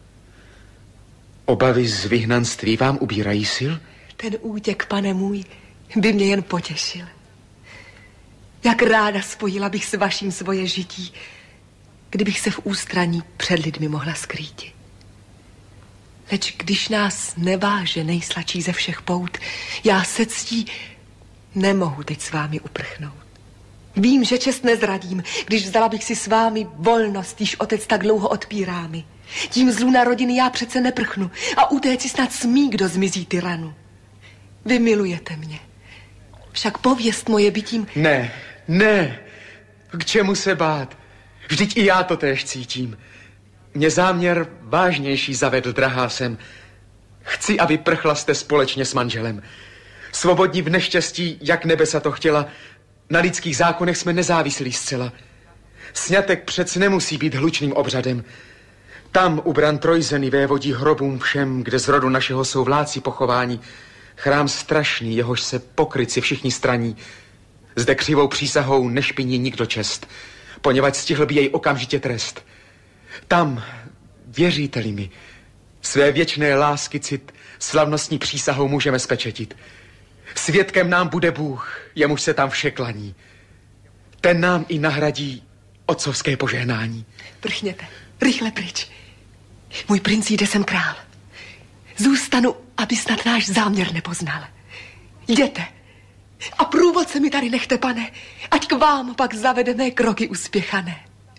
Obavy z vyhnanství vám ubírají sil? Ten útěk, pane můj, by mě jen potěšil. Jak ráda spojila bych s vaším svoje žití, kdybych se v ústraní před lidmi mohla skrýt. Leč když nás neváže nejsladší ze všech pout, já se ctí nemohu teď s vámi uprchnout. Vím, že čest nezradím, když vzala bych si s vámi volnost, již otec tak dlouho odpírá mi. Tím zlu na rodiny já přece neprchnu a utéci snad smí, kdo zmizí tyranu. Vy milujete mě. Však pověst moje bytím... Ne, ne. K čemu se bát? Vždyť i já to též cítím. Mě záměr vážnější zavedl, drahá jsem. Chci, aby prchla jste společně s manželem. Svobodní v neštěstí, jak nebesa to chtěla. Na lidských zákonech jsme nezávislí zcela. Sňatek přec nemusí být hlučným obřadem. Tam u bran Trojzeny vévodí hrobům všem, kde z rodu našeho jsou vládci pochování. Chrám strašný, jehož se pokryci všichni straní. Zde křivou přísahou nešpiní nikdo čest, poněvadž stihl by jej okamžitě trest. Tam, věříte-li mi, své věčné lásky cit slavnostní přísahou můžeme spečetit. Svědkem nám bude Bůh, jemuž se tam vše klaní. Ten nám i nahradí otcovské požehnání. Prchněte, rychle pryč. Můj princ jde sem král. Zůstanu, aby snad náš záměr nepoznal. Jděte. A průvodce mi tady nechte, pane, ať k vám pak zavede mé kroky uspěchané.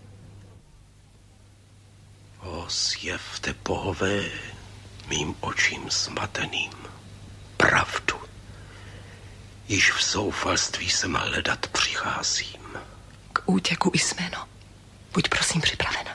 O, zjevte, bohové, mým očím zmateným pravdu. Již v zoufalství jsem hledat přicházím. K útěku Isméno, buď prosím připravena.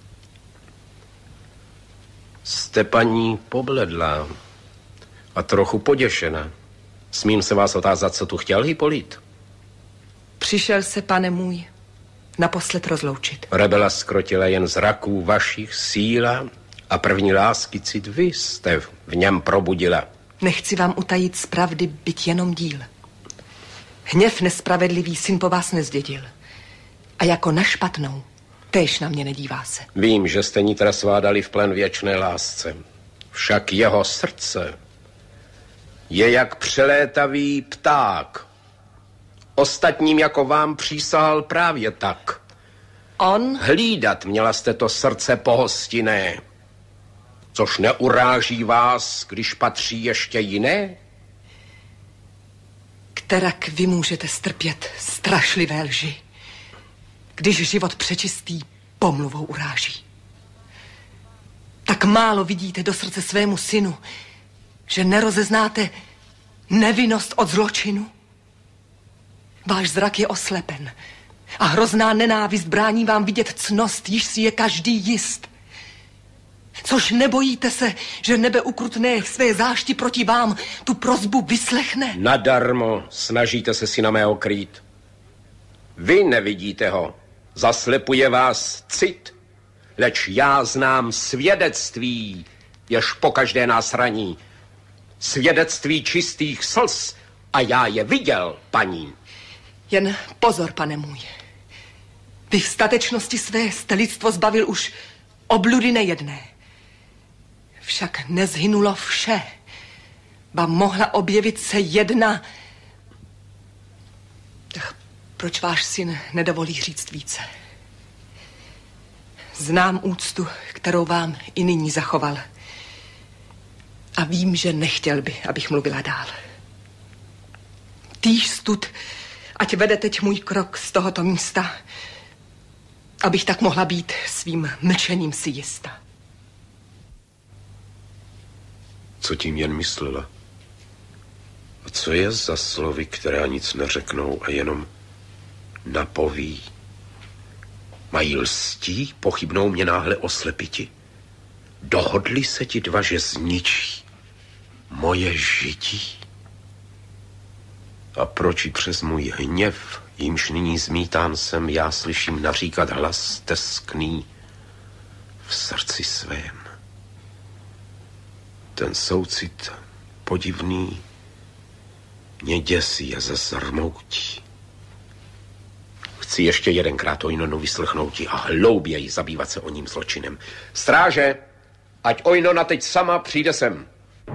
Jste, paní, pobledlá a trochu poděšena. Smím se vás otázat, co tu chtěl Hypolit? Přišel se, pane můj, naposled rozloučit. Rebela skrotila jen zraků vašich síla a první lásky cit vy jste v něm probudila. Nechci vám utajit z pravdy, byť jenom díl. Hněv nespravedlivý syn po vás nezdědil. A jako na špatnou, též na mě nedívá se. Vím, že jste nitra svá dali v plen věčné lásce. Však jeho srdce je jak přelétavý pták. Ostatním jako vám přísahal právě tak. On? Hlídat měla jste to srdce pohostinné, což neuráží vás, když patří ještě jiné? Kterak vy můžete strpět strašlivé lži, když život přečistý pomluvou uráží. Tak málo vidíte do srdce svému synu, že nerozeznáte nevinnost od zločinu. Váš zrak je oslepen a hrozná nenávist brání vám vidět ctnost, již si je každý jist. Což nebojíte se, že nebe ukrutné své zášti proti vám tu prosbu vyslechne? Nadarmo snažíte se syna mého krýt. Vy nevidíte ho, zaslepuje vás cit, leč já znám svědectví, jež pokaždé nás raní. Svědectví čistých slz a já je viděl, paní. Jen pozor, pane můj. Vy v statečnosti své jste lidstvo zbavil už obludy nejedné. Však nezhynulo vše. Ba mohla objevit se jedna. Tak proč váš syn nedovolí říct více? Znám úctu, kterou vám i nyní zachoval. A vím, že nechtěl by, abych mluvila dál. Týž stud, ať vede teď můj krok z tohoto místa, abych tak mohla být svým mlčením si jista. Co tím jen myslela? A co je za slovy, která nic neřeknou a jenom napoví? Mají lstí, pochybnou mě náhle oslepiti. Dohodli se ti dva, že zničí moje žití. A proč i přes můj hněv, jímž nyní zmítán jsem, já slyším naříkat hlas teskný v srdci svém. Ten soucit podivný mě děsí a zazrmoutí. Chci ještě jedenkrát Ojnonu vyslechnouti a hlouběji zabývat se o ním zločinem. Stráže, ať Ojnona teď sama přijde sem.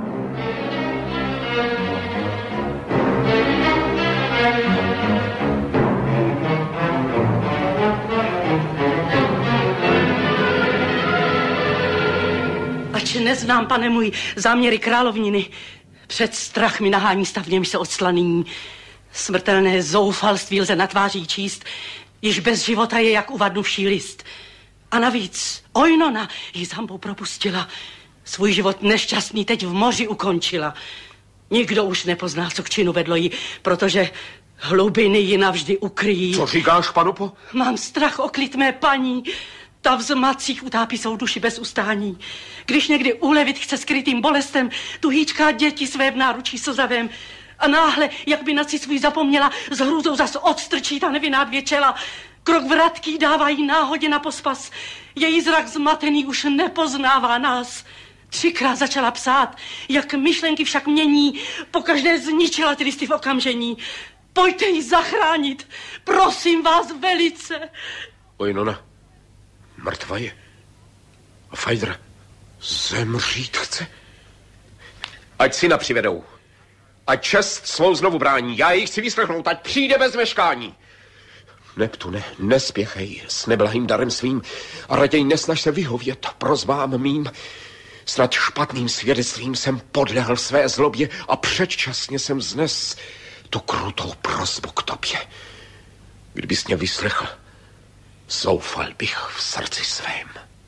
Ač neznám, pane můj, záměry královniny, před strach mi nahání stav, v němž se odslaný. Smrtelné zoufalství lze na tváří číst, již bez života je jak uvadnuvší list. A navíc Ojnona ji s hanbou propustila. Svůj život nešťastný teď v moři ukončila. Nikdo už nepozná, co k činu vedlo jí, protože hlubiny ji navždy ukryjí. Co říkáš, panupo? Mám strach o klid mé paní. Ta v zmatcích utápí svou duši bez ustání. Když někdy ulevit chce skrytým bolestem, tuhýčká děti své v náručí slzavém. A náhle, jak by na si svůj zapomněla, s hrůzou zas odstrčí ta nevinná dvě čela. Krok vratký dává jí náhodě na pospas. Její zrak zmatený už nepoznává nás. Třikrát začala psát, jak myšlenky však mění, pokaždé zničila ty listy v okamžení. Pojďte ji zachránit, prosím vás velice. Ojnona mrtvá je. A Fajdra zemřít chce. Ať syna přivedou. Ať čest svou znovu brání. Já ji chci vyslechnout, ať přijde bez meškání. Neptune, nespěchej s neblahým darem svým a raději nesnaž se vyhovět prosbám mým. Snad špatným svědectvím jsem podlehl své zlobě a předčasně jsem znes tu krutou prosbu k tobě. Kdybys mě vyslechl, zoufal bych v srdci svém.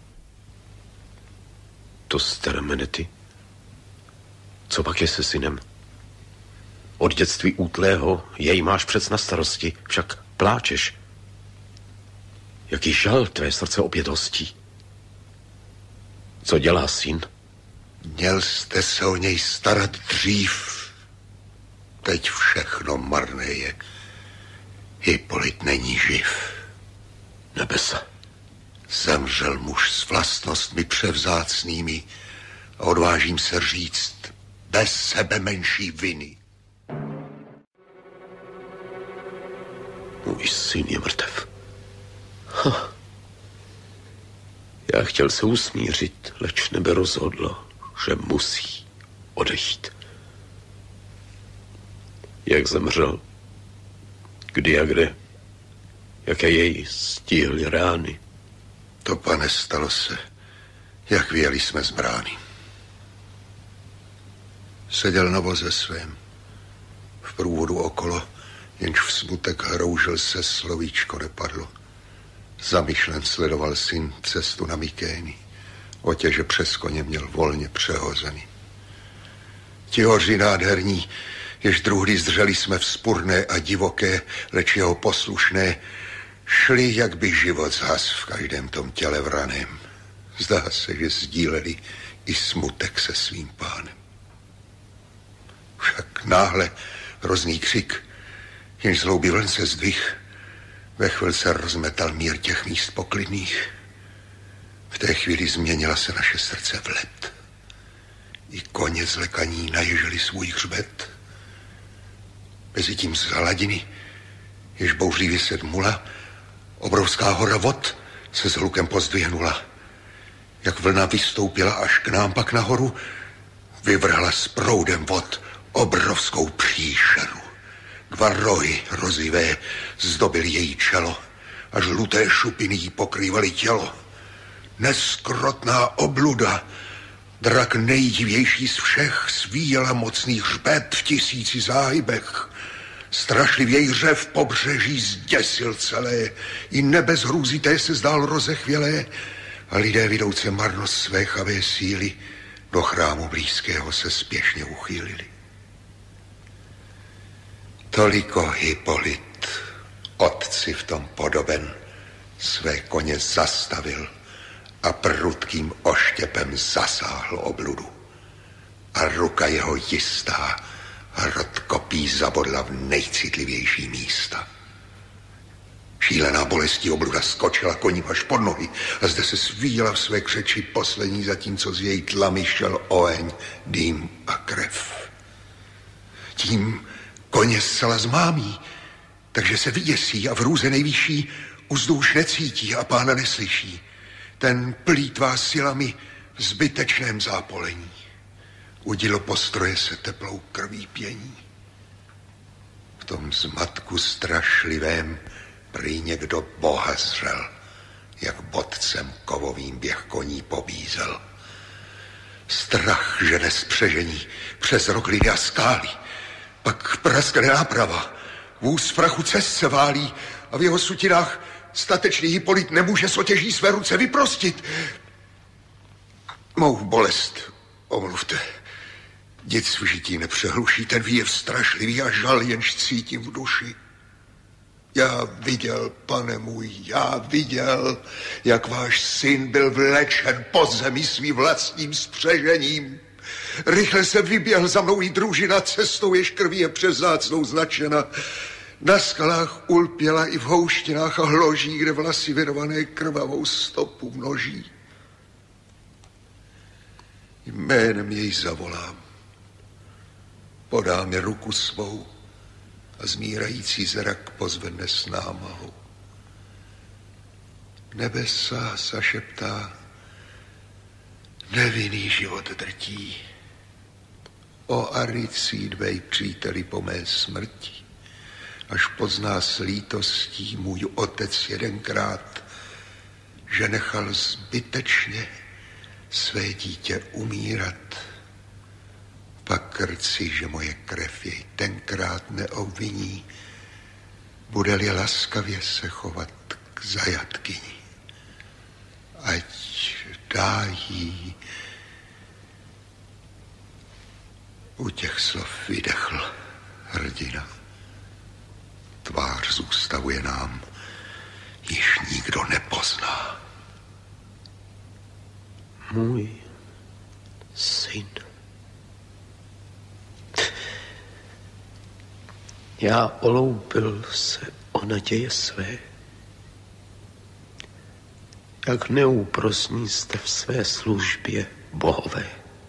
To Stermenety, co pak je se synem? Od dětství útlého jej máš přec na starosti, však pláčeš. Jaký žal tvé srdce opět hostí. Co dělá syn? Měl jste se o něj starat dřív. Teď všechno marné je. Hypolit není živ. Nebesa. Zemřel muž s vlastnostmi převzácnými a odvážím se říct bez sebe menší viny. Můj syn je mrtev. Ha. Já chtěl se usmířit, leč nebe rozhodlo, že musí odejít. Jak zemřel? Kdy a kde? Jaké jej stihly rány? To, pane, stalo se, jak vyjeli jsme z brány. Seděl na voze svém, v průvodu okolo, jenž v smutek hroužil se, slovíčko nepadlo. Zamyšlen sledoval syn cestu na Mykény, otěže přes koně měl volně přehozený. Ti hoři nádherní, jež druhdy zdřeli jsme vzpurné a divoké, leč jeho poslušné, šli, jak by život zhas v každém tom těle vraném. Zdá se, že sdíleli i smutek se svým pánem. Však náhle hrozný křik, jenž z hloubi vln se zdvih, ve chvíli se rozmetal mír těch míst poklidných. V té chvíli změnila se naše srdce v led. I koně zlekaní naježili svůj hřbet. Mezitím z hladiny, jež bouřlivě se dmula, obrovská hora vod se s hlukem pozdvihnula. Jak vlna vystoupila až k nám pak nahoru, vyvrhla s proudem vod obrovskou příšeru. Dva rohy rozivé zdobily její čelo a žluté šupiny jí pokrývaly tělo. Neskrotná obluda, drak nejdivější z všech, svíjela mocný hřbet v tisíci záhybech. Strašlivý její řev pobřeží zděsil celé, i nebe zhrůzité se zdál rozechvělé a lidé vidouce marnost své chavé síly do chrámu blízkého se spěšně uchýlili. Toliko Hypolit, otci v tom podoben, Své koně zastavil a prudkým oštěpem zasáhl obludu. A ruka jeho jistá hrot kopí zabodla v nejcitlivější místa. Šílená bolestí obluda skočila koním až pod nohy a zde se svíjela v své křeči poslední, zatímco z její tlamy šel oheň, dým a krev. Tím koně zcela zmámí, takže se vyděsí a v hrůze nejvyšší uzdu už necítí a pána neslyší. Ten plýtvá silami v zbytečném zápolení. Udilo postroje se teplou krví pění. V tom zmatku strašlivém prý někdo Boha zřel, jak bodcem kovovým běh koní pobízel. Strach žene spřežení přes rokliny a skály, pak praskne náprava, vůz v prachu cest se válí a v jeho sutinách statečný Hypolit nemůže s otěží své ruce vyprostit. Mou bolest omluvte. Nic v žití nepřehluší ten výjev strašlivý a žal, jenž cítím v duši. Já viděl, pane můj, já viděl, jak váš syn byl vlečen po zemi svým vlastním spřežením. Rychle se vyběhl za mnou i družina cestou, jež krví je přes zácnou značena. Na skalách ulpěla i v houštinách a hloží, kde vlasy vyrvané krvavou stopu množí. Jménem jej zavolám. Podá mi ruku svou a zmírající zrak pozvedne s námahou. Nebesa zašeptá, nevinný život drtí. O Aricí dvej příteli po mé smrti, až pozná s lítostí můj otec jedenkrát, že nechal zbytečně své dítě umírat. Pak krci, že moje krev jej tenkrát neobviní, bude-li laskavě se chovat k zajatkyni. Ať dá jí. U těch slov vydechl hrdina. Tvář zůstavuje nám, již nikdo nepozná. Můj syn. Já oloupil se o naděje své. Jak neúprosní jste v své službě, bohové.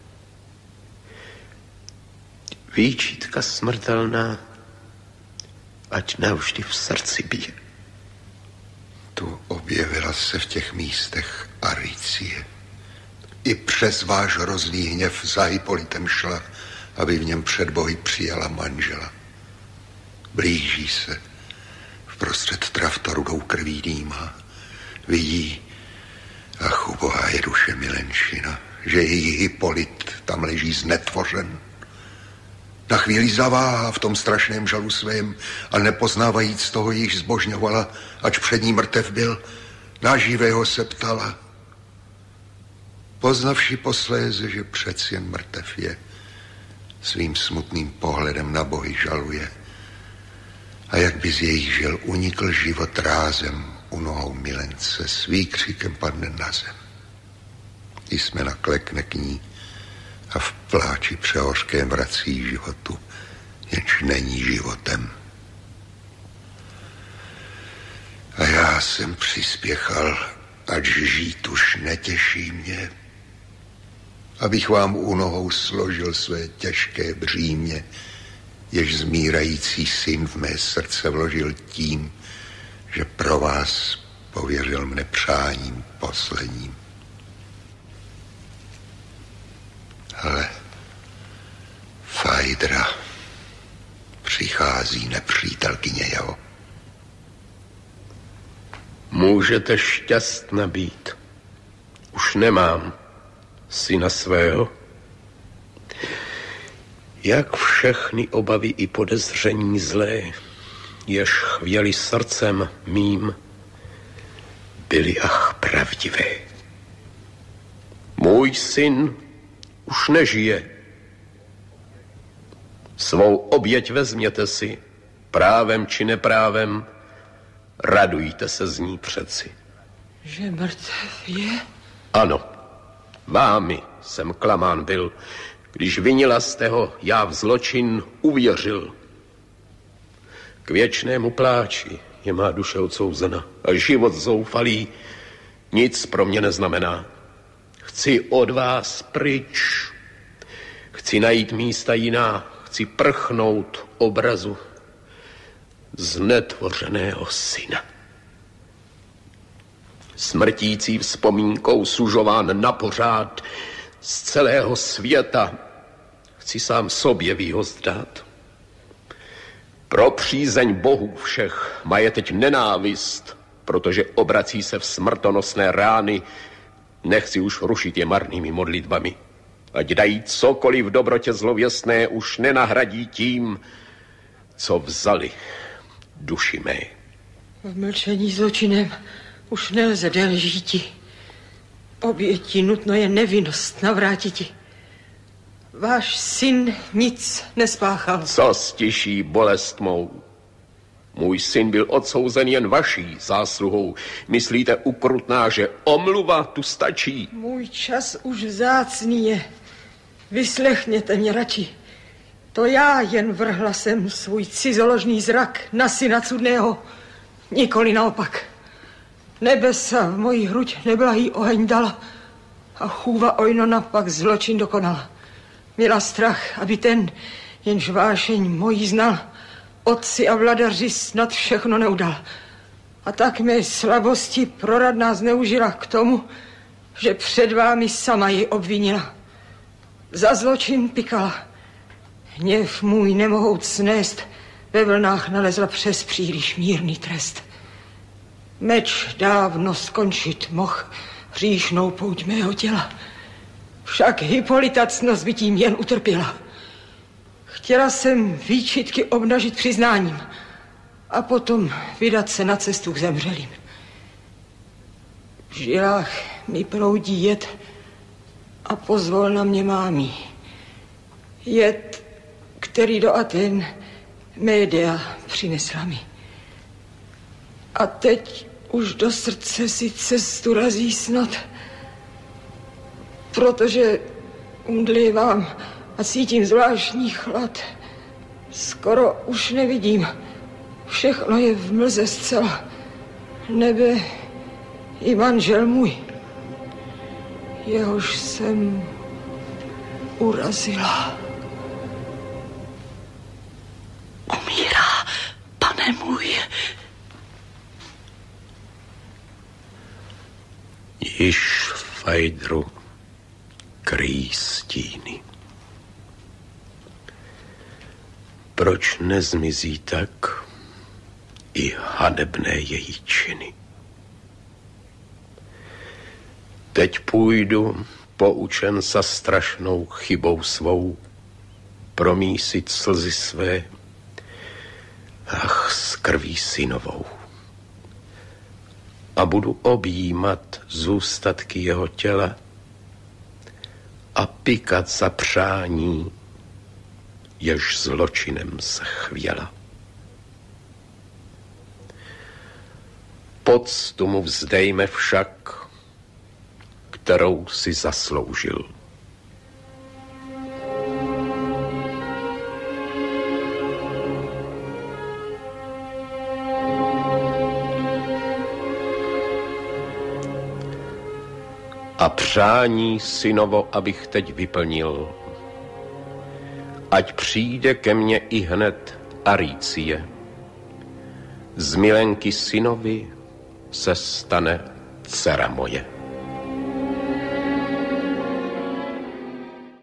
Výčitka smrtelná, ať navždy v srdci bije. Tu objevila se v těch místech Aricie. I přes váš hrozný hněv za Hypolitem šla, aby v něm před bohy přijala manžela. Blíží se, vprostřed travta rudou krví dýmá. Vidí, ach, ubohá je duše milenčina, že její Hypolit tam leží znetvořen. Na chvíli zaváhá v tom strašném žalu svém a nepoznávajíc toho, již zbožňovala, ač před ní mrtev byl, na živého se ptala. Poznavši posléze, že přeci jen mrtev je, svým smutným pohledem na bohy žaluje. A jak by z jejich žil unikl život rázem u nohou milence, s výkřikem padne na zem. Jismena klekne k ní a v pláči přehořkém vrací životu, jenž není životem. A já jsem přispěchal, ač žít už netěší mě, abych vám u nohou složil své těžké břímě, jež zmírající syn v mé srdce vložil tím, že pro vás pověřil mne přáním posledním. Ale Fajdra, přichází nepřítelkyně jeho. Můžete šťastná být. Už nemám syna svého. Jak všechny obavy i podezření zlé, jež chvěli srdcem mým, byly ach pravdivé. Můj syn už nežije. Svou oběť vezměte si, právem či neprávem, radujte se z ní přeci. Že mrtev je? Ano, vámi jsem klamán byl. Když vinila jste ho, já v zločin uvěřil. K věčnému pláči je má duše odsouzena a život zoufalý nic pro mě neznamená. Chci od vás pryč. Chci najít místa jiná. Chci prchnout obrazu znetvořeného syna. Smrtící vzpomínkou sužován na pořád z celého světa. Chci sám sobě výhost dát. Pro přízeň bohů všech má je teď nenávist, protože obrací se v smrtonosné rány. Nechci už rušit je marnými modlitbami. Ať dají cokoliv v dobrotě zlověstné, už nenahradí tím, co vzali duši mé. V mlčení zločinem už nelze déle žíti. Obětí nutno je nevinnost navrátiti. Váš syn nic nespáchal. Co stiší bolest mou? Můj syn byl odsouzen jen vaší zásluhou. Myslíte, ukrutná, že omluva tu stačí? Můj čas už vzácný je. Vyslechněte mě radši. To já jen vrhla jsem svůj cizoložný zrak na syna cudného. Nikoli naopak. Nebesa v moji hruď neblahý oheň dala a chůva Ojnona pak zločin dokonala. Měla strach, aby ten, jenž vášeň mojí znal, otci a vladaři snad všechno neudal. A tak mé slabosti proradná zneužila k tomu, že před vámi sama ji obvinila. Za zločin pikala. Hněv můj nemohou snést, ve vlnách nalezla přes příliš mírný trest. Meč dávno skončit mohl hříšnou pouť mého těla. Však Hippolyta ctnost by tím jen utrpěla. Chtěla jsem výčitky obnažit přiznáním a potom vydat se na cestu k zemřelým. V žilách mi proudí jed a pozvolna mě mámí. Jed, který do Aten Médea přinesla mi. A teď už do srdce si cestu razí snad, protože umdlívám a cítím zvláštní chlad. Skoro už nevidím. Všechno je v mlze zcela. Nebe i manžel můj, jehož jsem urazila. Umírá, pane můj. Již Fajdru kryjí stíny. Proč nezmizí tak i hanebné její činy? Teď půjdu, poučen sa strašnou chybou svou, promísit slzy své, ach, s krví synovou. A budu objímat zůstatky jeho těla a pikat za přání, jež zločinem se chvěla. Poctu mu vzdejme však, kterou si zasloužil. A přání synovo, abych teď vyplnil. Ať přijde ke mně i hned Aricie. Z milenky synovi se stane dcera moje.